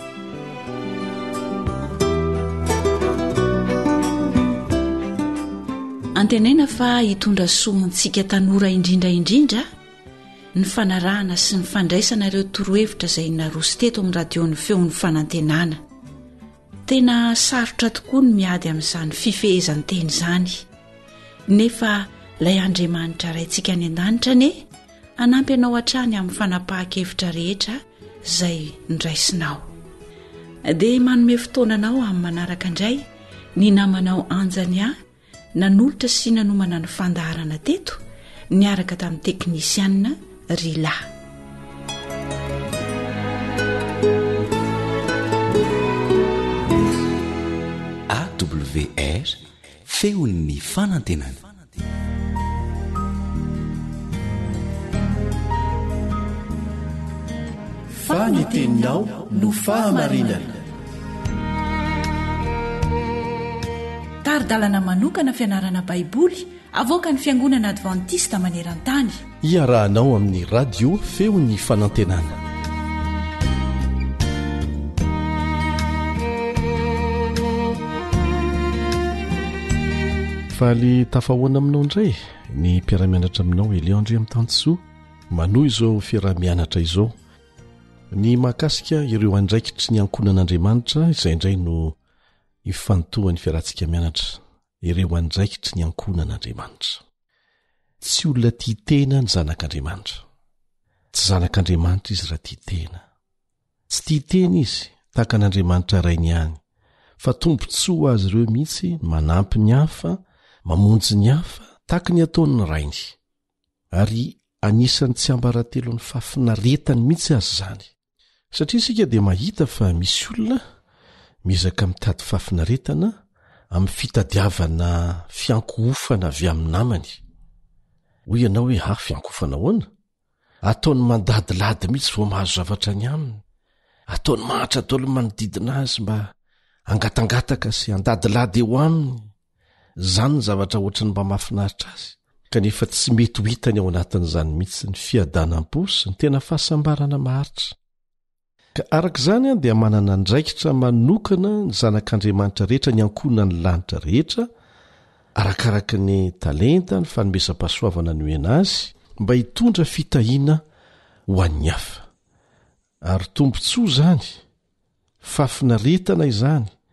Antenaina fa hitondra soantsika tanora indrindraindrindra ny fanarahana sy ny fandraisana ireo torohevitra izay naroso teto amin'ny radion'ny feon'ny fanantenana. Tena sarotra tokoa ny miady amin'izany fifehezanteny izany. Nefa ilay Andriamanitra raintsika any an-danitra ane hanampy anao hatrany amin'ny fanapahan-kevitra rehetra izay ndraisinao. Dia manome fotoananao amin'ny manaraka indray ny namanao anjany nanolotra sy nanomana ny fandaharana teto niaraka tamin'ny teknisianina Rila. AWR feon'ny fanantenana. Faniteninao no fahamarinana. Taridalana manokana fianarana baiboly avoaka ny Fiangonana Adventista maneran-tany. Iarahanao amin'ny radio feon'ny fanantenana. Faly tafahoana aminao indray ny mpiara-mianatra aminao Eliandre amin'ny Tansoa manohy izao fiara-mianatra izao ny mahakasika ireo andraikitry ny ankonan'Andriamanitra izay indray no ifantohan'ny fiarantsika mianatra ireo andraikitry ny ankonan'Andriamanitra. Tsy olona tia tena ny zanak'Andriamanitra. Tsy zanak'Andriamanitra izy raha tia tena. Tsy tia tena izy tahaka an'Andriamanitra rainy ihany, fa tombontsoa azy ireo mihitsy manampy ny hafa, mamonjy ny hafa tahaka ny ataon'ny rainy. Ary anisan'ny tsy ambaratelo ny fahafinaretany mihitsy azy izany. Satria isika dia mahita fa misy olona mizaka mitady fahafinaretana amin'ny fitadiavana fiankohofana avy amin'ny namany. Hoy ianao hoe fiankohofana ahoana? Ataony mandadilady mihitsy vao mahazo zavatra ny aminy. Ataony mahatra daholo manodidina azy mba angatangataka sy andadilady eo aminy. Zany ny zavatra ohatrany mba mahafinaritra azy. Kanefa tsy mety ho hitany ao anatin'izany mihitsy ny fiadanam-po sy ny tena fahasambarana maharitra. Ka arak'izany dia manana ndraikitra manokana ny zanak'Andriamanitra rehetra ny ankonany lanitra rehetra arakaraka ny talenta ny fanomezam-pahasoavana nomena azy mba hitondra fitahiana ho an'ny hafa. Ary tombontsoa izany, fahafinaretana izany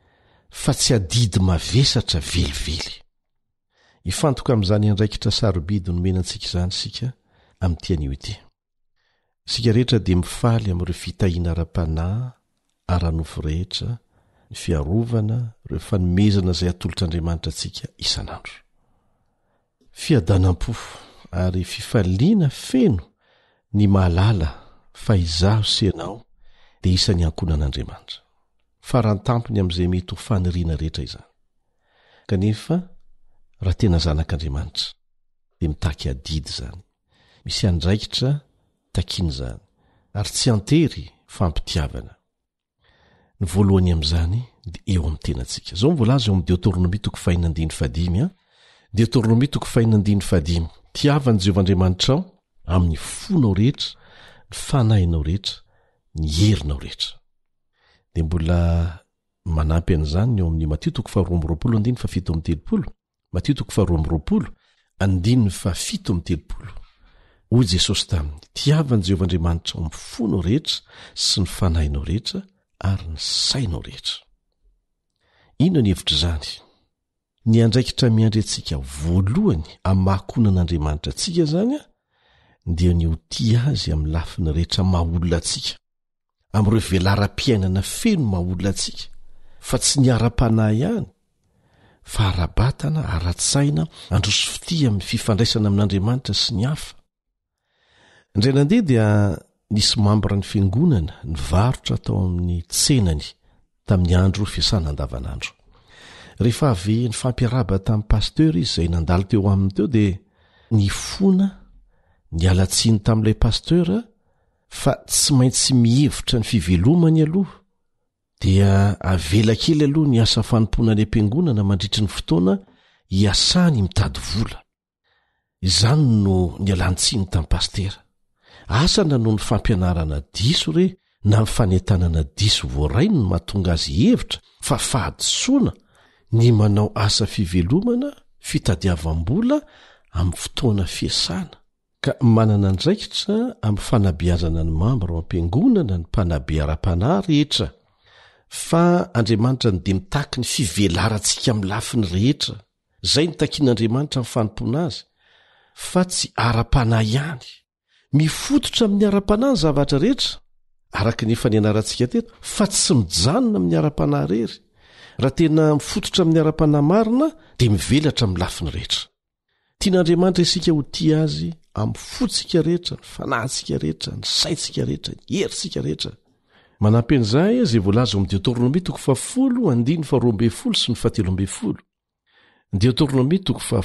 fa tsy adidy mavesatra velively. Ifantoka amin'izany andraikitra sarobidy nomenantsika izany sika amin'ity anio ity. Sika rehetra dia mifaly amin'ireo fitahiana ara-panahy, ara-nofo rehetra, ny fiarovana, ireo fanomezana izay atolotr'Andriamanitra antsika isan'andro. Fiadanam-po ary fifaliana feno ny mahalala fa izaho sy ianao dia isan'ny ankonan'Andriamanitra. Farantampony amin'izay mety ho faniriana rehetra izany. Kanefa raha tena zanak'Andriamanitra dia mitaky adidy izany. Misy andraikitra takiana izany ary tsy antery fampitiavana. Ny voalohany amin'izany dia eo amin'ny tenantsika. Izao mivolaza eo amin'ny Deutéronomie 5:5. Deutéronomie 5:5. Tiavan'i Jehovahandriamanitrao amin'ny fonao rehetra, ny fanahinao rehetra, ny herinao rehetra. Dia mbola manampy an'izany eo amin'ny Matthieu 12:7. Matthieu 12:7. Hoy Jesosy taminy, tiavan'i Jehovahandriamanitra amin'ny fonao rehetra sy ny fanahinao rehetra ary ny sainao rehetra. Ino ny hevitra izany? Ny andraikitra miandry antsika voalohany amin'ny mahakonan'Andriamanitra antsika izany dia ny ho tia azy amin'ny lafiny rehetra maha-olona antsika, amin'ireo velaram-piainana feno maha-olona antsika, fa tsy ny ara-panahy ihany, fa ara-batana, ara-tsaina, androso fitia amin'ny fifandraisana amin'Andriamanitra sy ny hafa. Indray nandeha dia nisy mambra ny fiangonana nivarotra tao amin'ny tsenany tamin'ny andro fiasana andavanandro. Rehefa avy ny fampiaraba tamin'ny pasteur izy izay nandalo teo aminy teo dia nifona ny alatsiny tamin'ilay pasteur fa tsy maintsy mihevitra ny fivelomany aloha dia avela kely aloha ny asa fanompoana any am-piangonana mandritry ny fotoana hiasany mitady vola. Izany no ny alantsiny tamin'ny pasteur. Asa na noho ny fampianarana diso re na ny fanentanana diso voarainy no mahatonga azy hevitra fa fahadisoana ny manao asa fivelomana, fitadiavam-bola amin'ny fotoana fiasana, ka manana andraikitra amin'ny fanabeazana ny mambra ao am-piangonana ny mpanabe ara-panahy rehetra. Fa Andriamanitra ny dia mitaky ny fivelarantsika amin'ny lafiny rehetra. Izay ny takian'Andriamanitra amin'ny fanompoana azy, fa tsy ara-panahy ihany. Mifototra amin'ny ara-panahy ny zavatra rehetra, araka ny efa nianarantsika teto, fa tsy mijanona amin'ny ara-panahy rery. Raha tena mifototra amin'ny ara-panahy marina dia mivelatra amin'ny lafiny rehetra. Tian'Andriamanitra isika ho tia azy amin'ny fotsika rehetra, ny fanahintsika rehetra, ny saintsika rehetra, ny herintsika rehetra. Manampy an'izay izay voalaza ao amin'ny Deutéronomie 10:12 Deutéronomie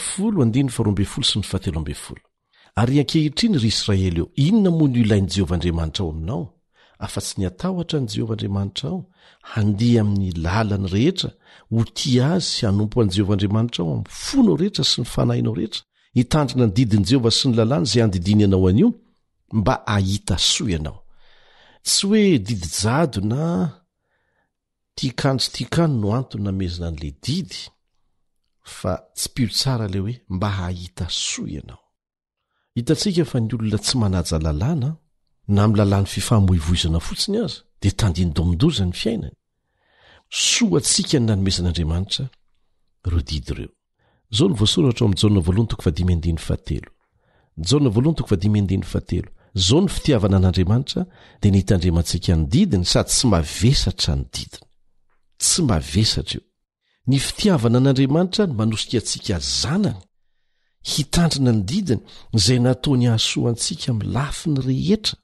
10:12 Ary ankehitriny ry Israely eo, inona moa no ilain'i Jehovahandriamanitra ao aminao? Afa-tsy ny atahotra ny Jehovahandriamanitra ao, handeha amin'ny lalany rehetra, ho tia azy sy hanompo an'i Jehovahandriamanitra ao amin'ny fonao rehetra sy ny fanahinao rehetra, hitandrina ny didin'i Jehovah sy ny lalàny izay andidiny ianao anio, mba hahita soa ianao. Tsy hoe didy jado na tiakano sy tiakano no antony namezina an'ilay didy, fa tsy pio tsara ilay hoe mba hahita soa ianao. Hitantsika fa ny olona tsy manaja lalàna na amin'ny lalàny fifamoivoizana fotsiny aza dia tandin-domondoza ny fiainany. Soa antsika ny nanomezan'Andriamanitra ireo didy ireo. Izao no voasoratra ao amin'ny Jaona 1:5-7. Jaona 1:5-7. Izao ny fitiavana an'Andriamanitra dia nitandremantsika ny didiny sady tsy mavesatra ny didiny. Tsy mavesatra io. Ny fitiavana an'Andriamanitra ny manosika antsika zanany, hitandrina ny didiny izay nataony hahasoa antsika amin'ny lafiny rehetra.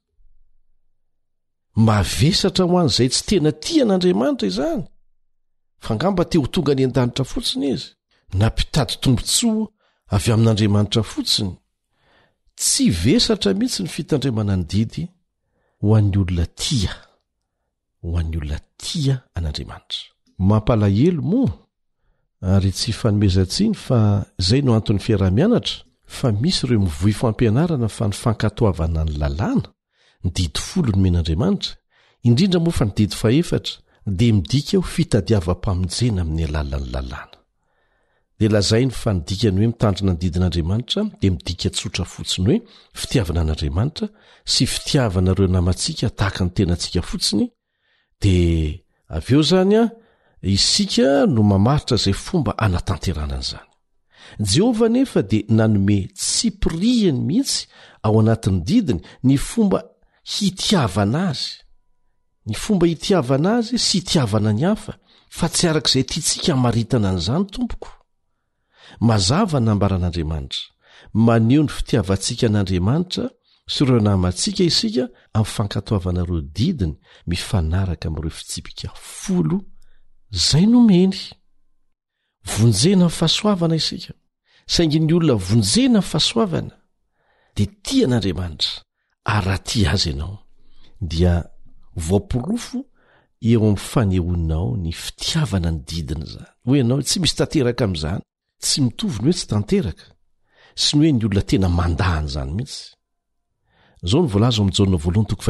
Mavesatra ho an'izay tsy tena tia an'Andriamanitra izany. Fa ngamba te ho tonga any an-danitra fotsiny izy, na mpitady tombotsoa avy amin'Andriamanitra fotsiny. Tsy vesatra mihitsy ny fitandremana ny didy ho an'ny olona tia, ho an'ny olona tia an'Andriamanitra. Mampalahelo moa ary tsy fanomezantsiny fa izay no antony fiarah-mianatra, fa misy ireo mivohy fampianarana fa ny fankatoavana ny lalàna, ny didy 10 no men'Andriamanitra, indrindra moa fa ny didy 4 dia midika ho fitadiavam-pamonjena amin'ny alalan'ny lalàna. Dia lazainy fa ny dikany hoe mitandrina ny didin'Andriamanitra dia midika tsotra fotsiny hoe fitiavana an'Andriamanitra sy fitiavana ireo namantsika tahaka ny tenantsika fotsiny, dia avy eo zany isika no mamaritra izay fomba anatanteranana izany. Jehovah nefa dia nanome tsy pirihany mihitsy ao anatin'ny didiny ny fomba hitiavana azy. Ny fomba hitiavana azy sy hitiavana ny hafa, fa tsy arak'izay tiantsika hamaritana an'izany tompoko. Mazava nambaran'Andriamanitra, maneho ny fitiavantsika an'Andriamanitra sy ireo namantsika isika amin'ny fankatoavana ireo didiny mifanaraka amin'ireo fitsipika 10 zay nomeny. Vonjena ny fahasoavana isika, saingy ny olona vonjena ny fahasoavana dia tia an'Andriamanitra ary raha tia azy ianao dia voapirofo eo amin'ny fanehoanao ny fitiavana ny didiny zany. Hoe ianao tsy misy tanteraka amin'izany, tsy mitovy ny hoe tsy tanteraka, sy ny hoe ny olona tena mandahany zany mihitsy. Zao ny voalaza amin'ny Jaona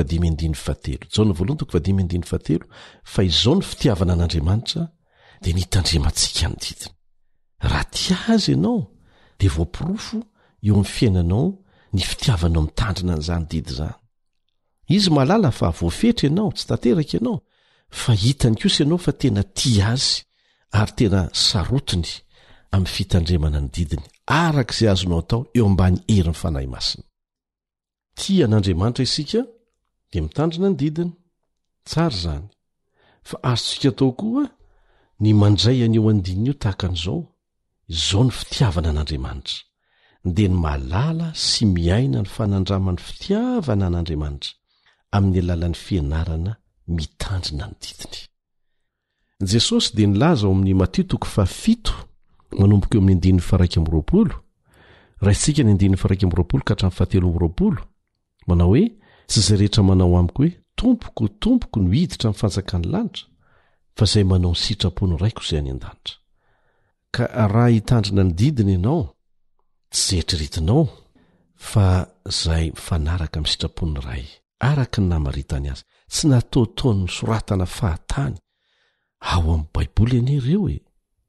1:5-7 fa izao ny fitiavana an'Andriamanitra dia nitandremantsika ny didiny. Raha tia azy ianao dia voapirofo eo amin'ny fiainanao ny fitiavanao mitandrina an'izany didy zany. Izy malala fa voafetra ianao, tsy tanteraka ianao, fa hitany kosa ianao fa tena tia azy ary tena sarotiny amin'ny fitandremana ny didiny arak'izay azonao atao eo ambany herin'ny fanahy masina. Tia an'Andriamanitra isika dia mitandrina ny didiny, tsara zany, fa azontsika atao koa ny mandray an'io andininy io tahaka an'izao. Izao ny fitiavana an'Andriamanitra, dia ny malala sy miaina ny fanandramany fitiavana an'Andriamanitra amin'ny alalan'ny fianarana mitandrina ny didiny. Jesosy dia nilaza ao amin'ny Matteo 7 manomboka eo amin'ny 9:20, raisika ny 9:20 ka hatramin'ny 7:20, manao hoe tsy izay rehetra manao amiko hoe tompoko tompoko no hiditra amin'ny fanjakany lanitra, fa izay manao ny sitrapony raiko izay any an-danitra. Ka raha hitandrina ny didiny ianao, tsy eritreretinao fa izay mifanaraka amin'ny sitrapony ray araka ny namaritany azy, tsy nataotaony soratana fahatany ao amin'ny Baiboly an'ireo e.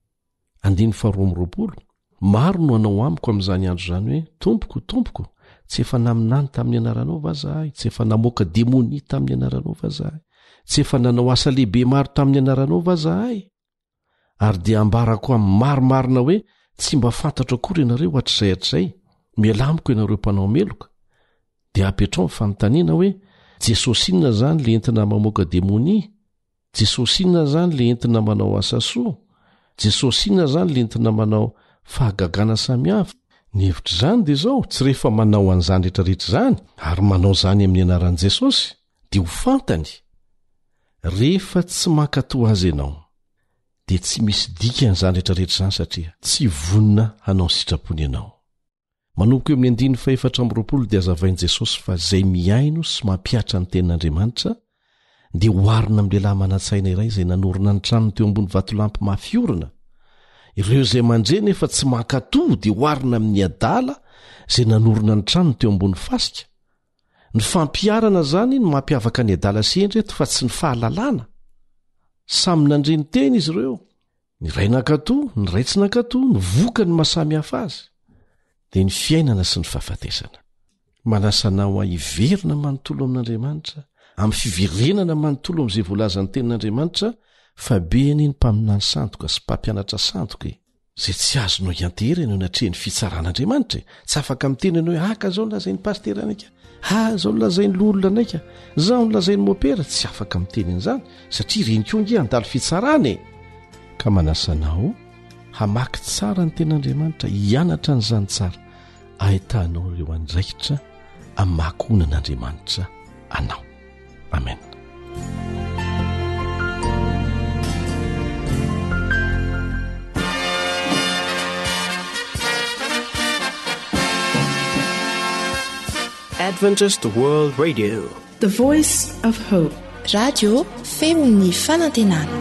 2:20 Maro no anao amiko amin'izany andro izany hoe tompoko tompoko, tsy efa naminany tamin'ny anaranao va zahay, tsy efa namoaka demonia tamin'ny anaranao va zahay, tsy efa nanao asa lehibe maro tamin'ny anaranao va zahay. Ary dia ambarako amin'ny marimarina hoe tsy mba fantatra akory ianareo hatr'izay, miala amiko ianareo mpanao meloka. Dia apetrao ny fanontaniana hoe Jesosy inona zany le entina mamoaka demonia? Jesosy inona zany le entina manao asa soa? Jesosy inona zany le entina manao fahagagana samihafa? Ny hevitra zany dia zao, tsy rehefa manao an'izany rehetrarehetra zany ary manao zany amin'ny anaran'i Jesosy dia ho fantany. Rehefa tsy mankatoa azy ianao dia tsy misy dikan'izany rehetrarehetra zany satria tsy vonina hanao sitrapony ianao. Manomboka eo amin'ny 9:4 dia azavain'i Jesosy fa izay miaino sy mampiatra ny tenin'Andriamanitra dia hoarina amin'ny lehilahy manan-tsaina iray izay nanorina ny tranony teo ambony vatolampy mafiorina. Ireo izay mandre nefa tsy mankatoa dia hoarina amin'ny adala izay nanorina ny tranony teo ambony fasika. Ny fampiarana zany no mampiavaka ny adala sy endreto fa tsy ny fahalalana. Samy nandre ny teny izy ireo, ny ray nankatoa, ny ray tsy nankatoa, ny voka ny mahasamy hafa azy. Dia ny fiainana sy ny fahafatesana. Manasanao hiverina manontolo amin'Andriamanitra, amin'ny fiverenana manontolo amin'izay voalazan'ny tenin'Andriamanitra, fa be ny mpaminany sandoka sy mpampianatra sandoka izay tsy azonao iantery ianao natrehan'ny fitsaran'Andriamanitra. Tsy afaka miteny ianao hoe haka zao nolazain'ny pastera anaika, zao nolazain'ny lolona anaika, zao nolazain'ny mopera. Tsy afaka miteny an'izany satria ireny koa nge handalo fitsarana. Ka manasanao hamaky tsara ny ten'Andriamanitra, hianatra n'izany tsara, ahitanao ireo andraikitra amin'ny mahakonan'Andriamanitra anao. Amen. Adventist World Radio, The Voice of Hope. Radio femon'ny fanantenana.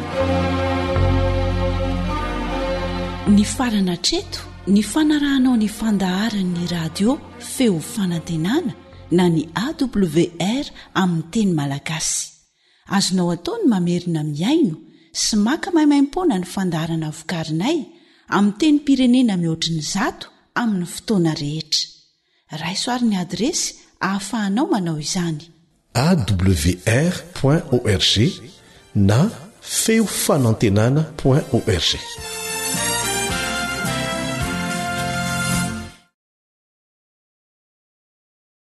Ny farana treto, ny fanarahanao ny fandaharan'ny radio feo fanantenana na ny AWR amin'ny teny malagasy. Azonao atao ny mamerina miaino sy maka maimaimpoana ny fandaharana vokarinay amin'ny teny pirenena mihoatriny 100 amin'ny fotoana rehetra. Raisoaryn'ny adresy ahafahanao manao izany. awr.org na feofanantenana.org.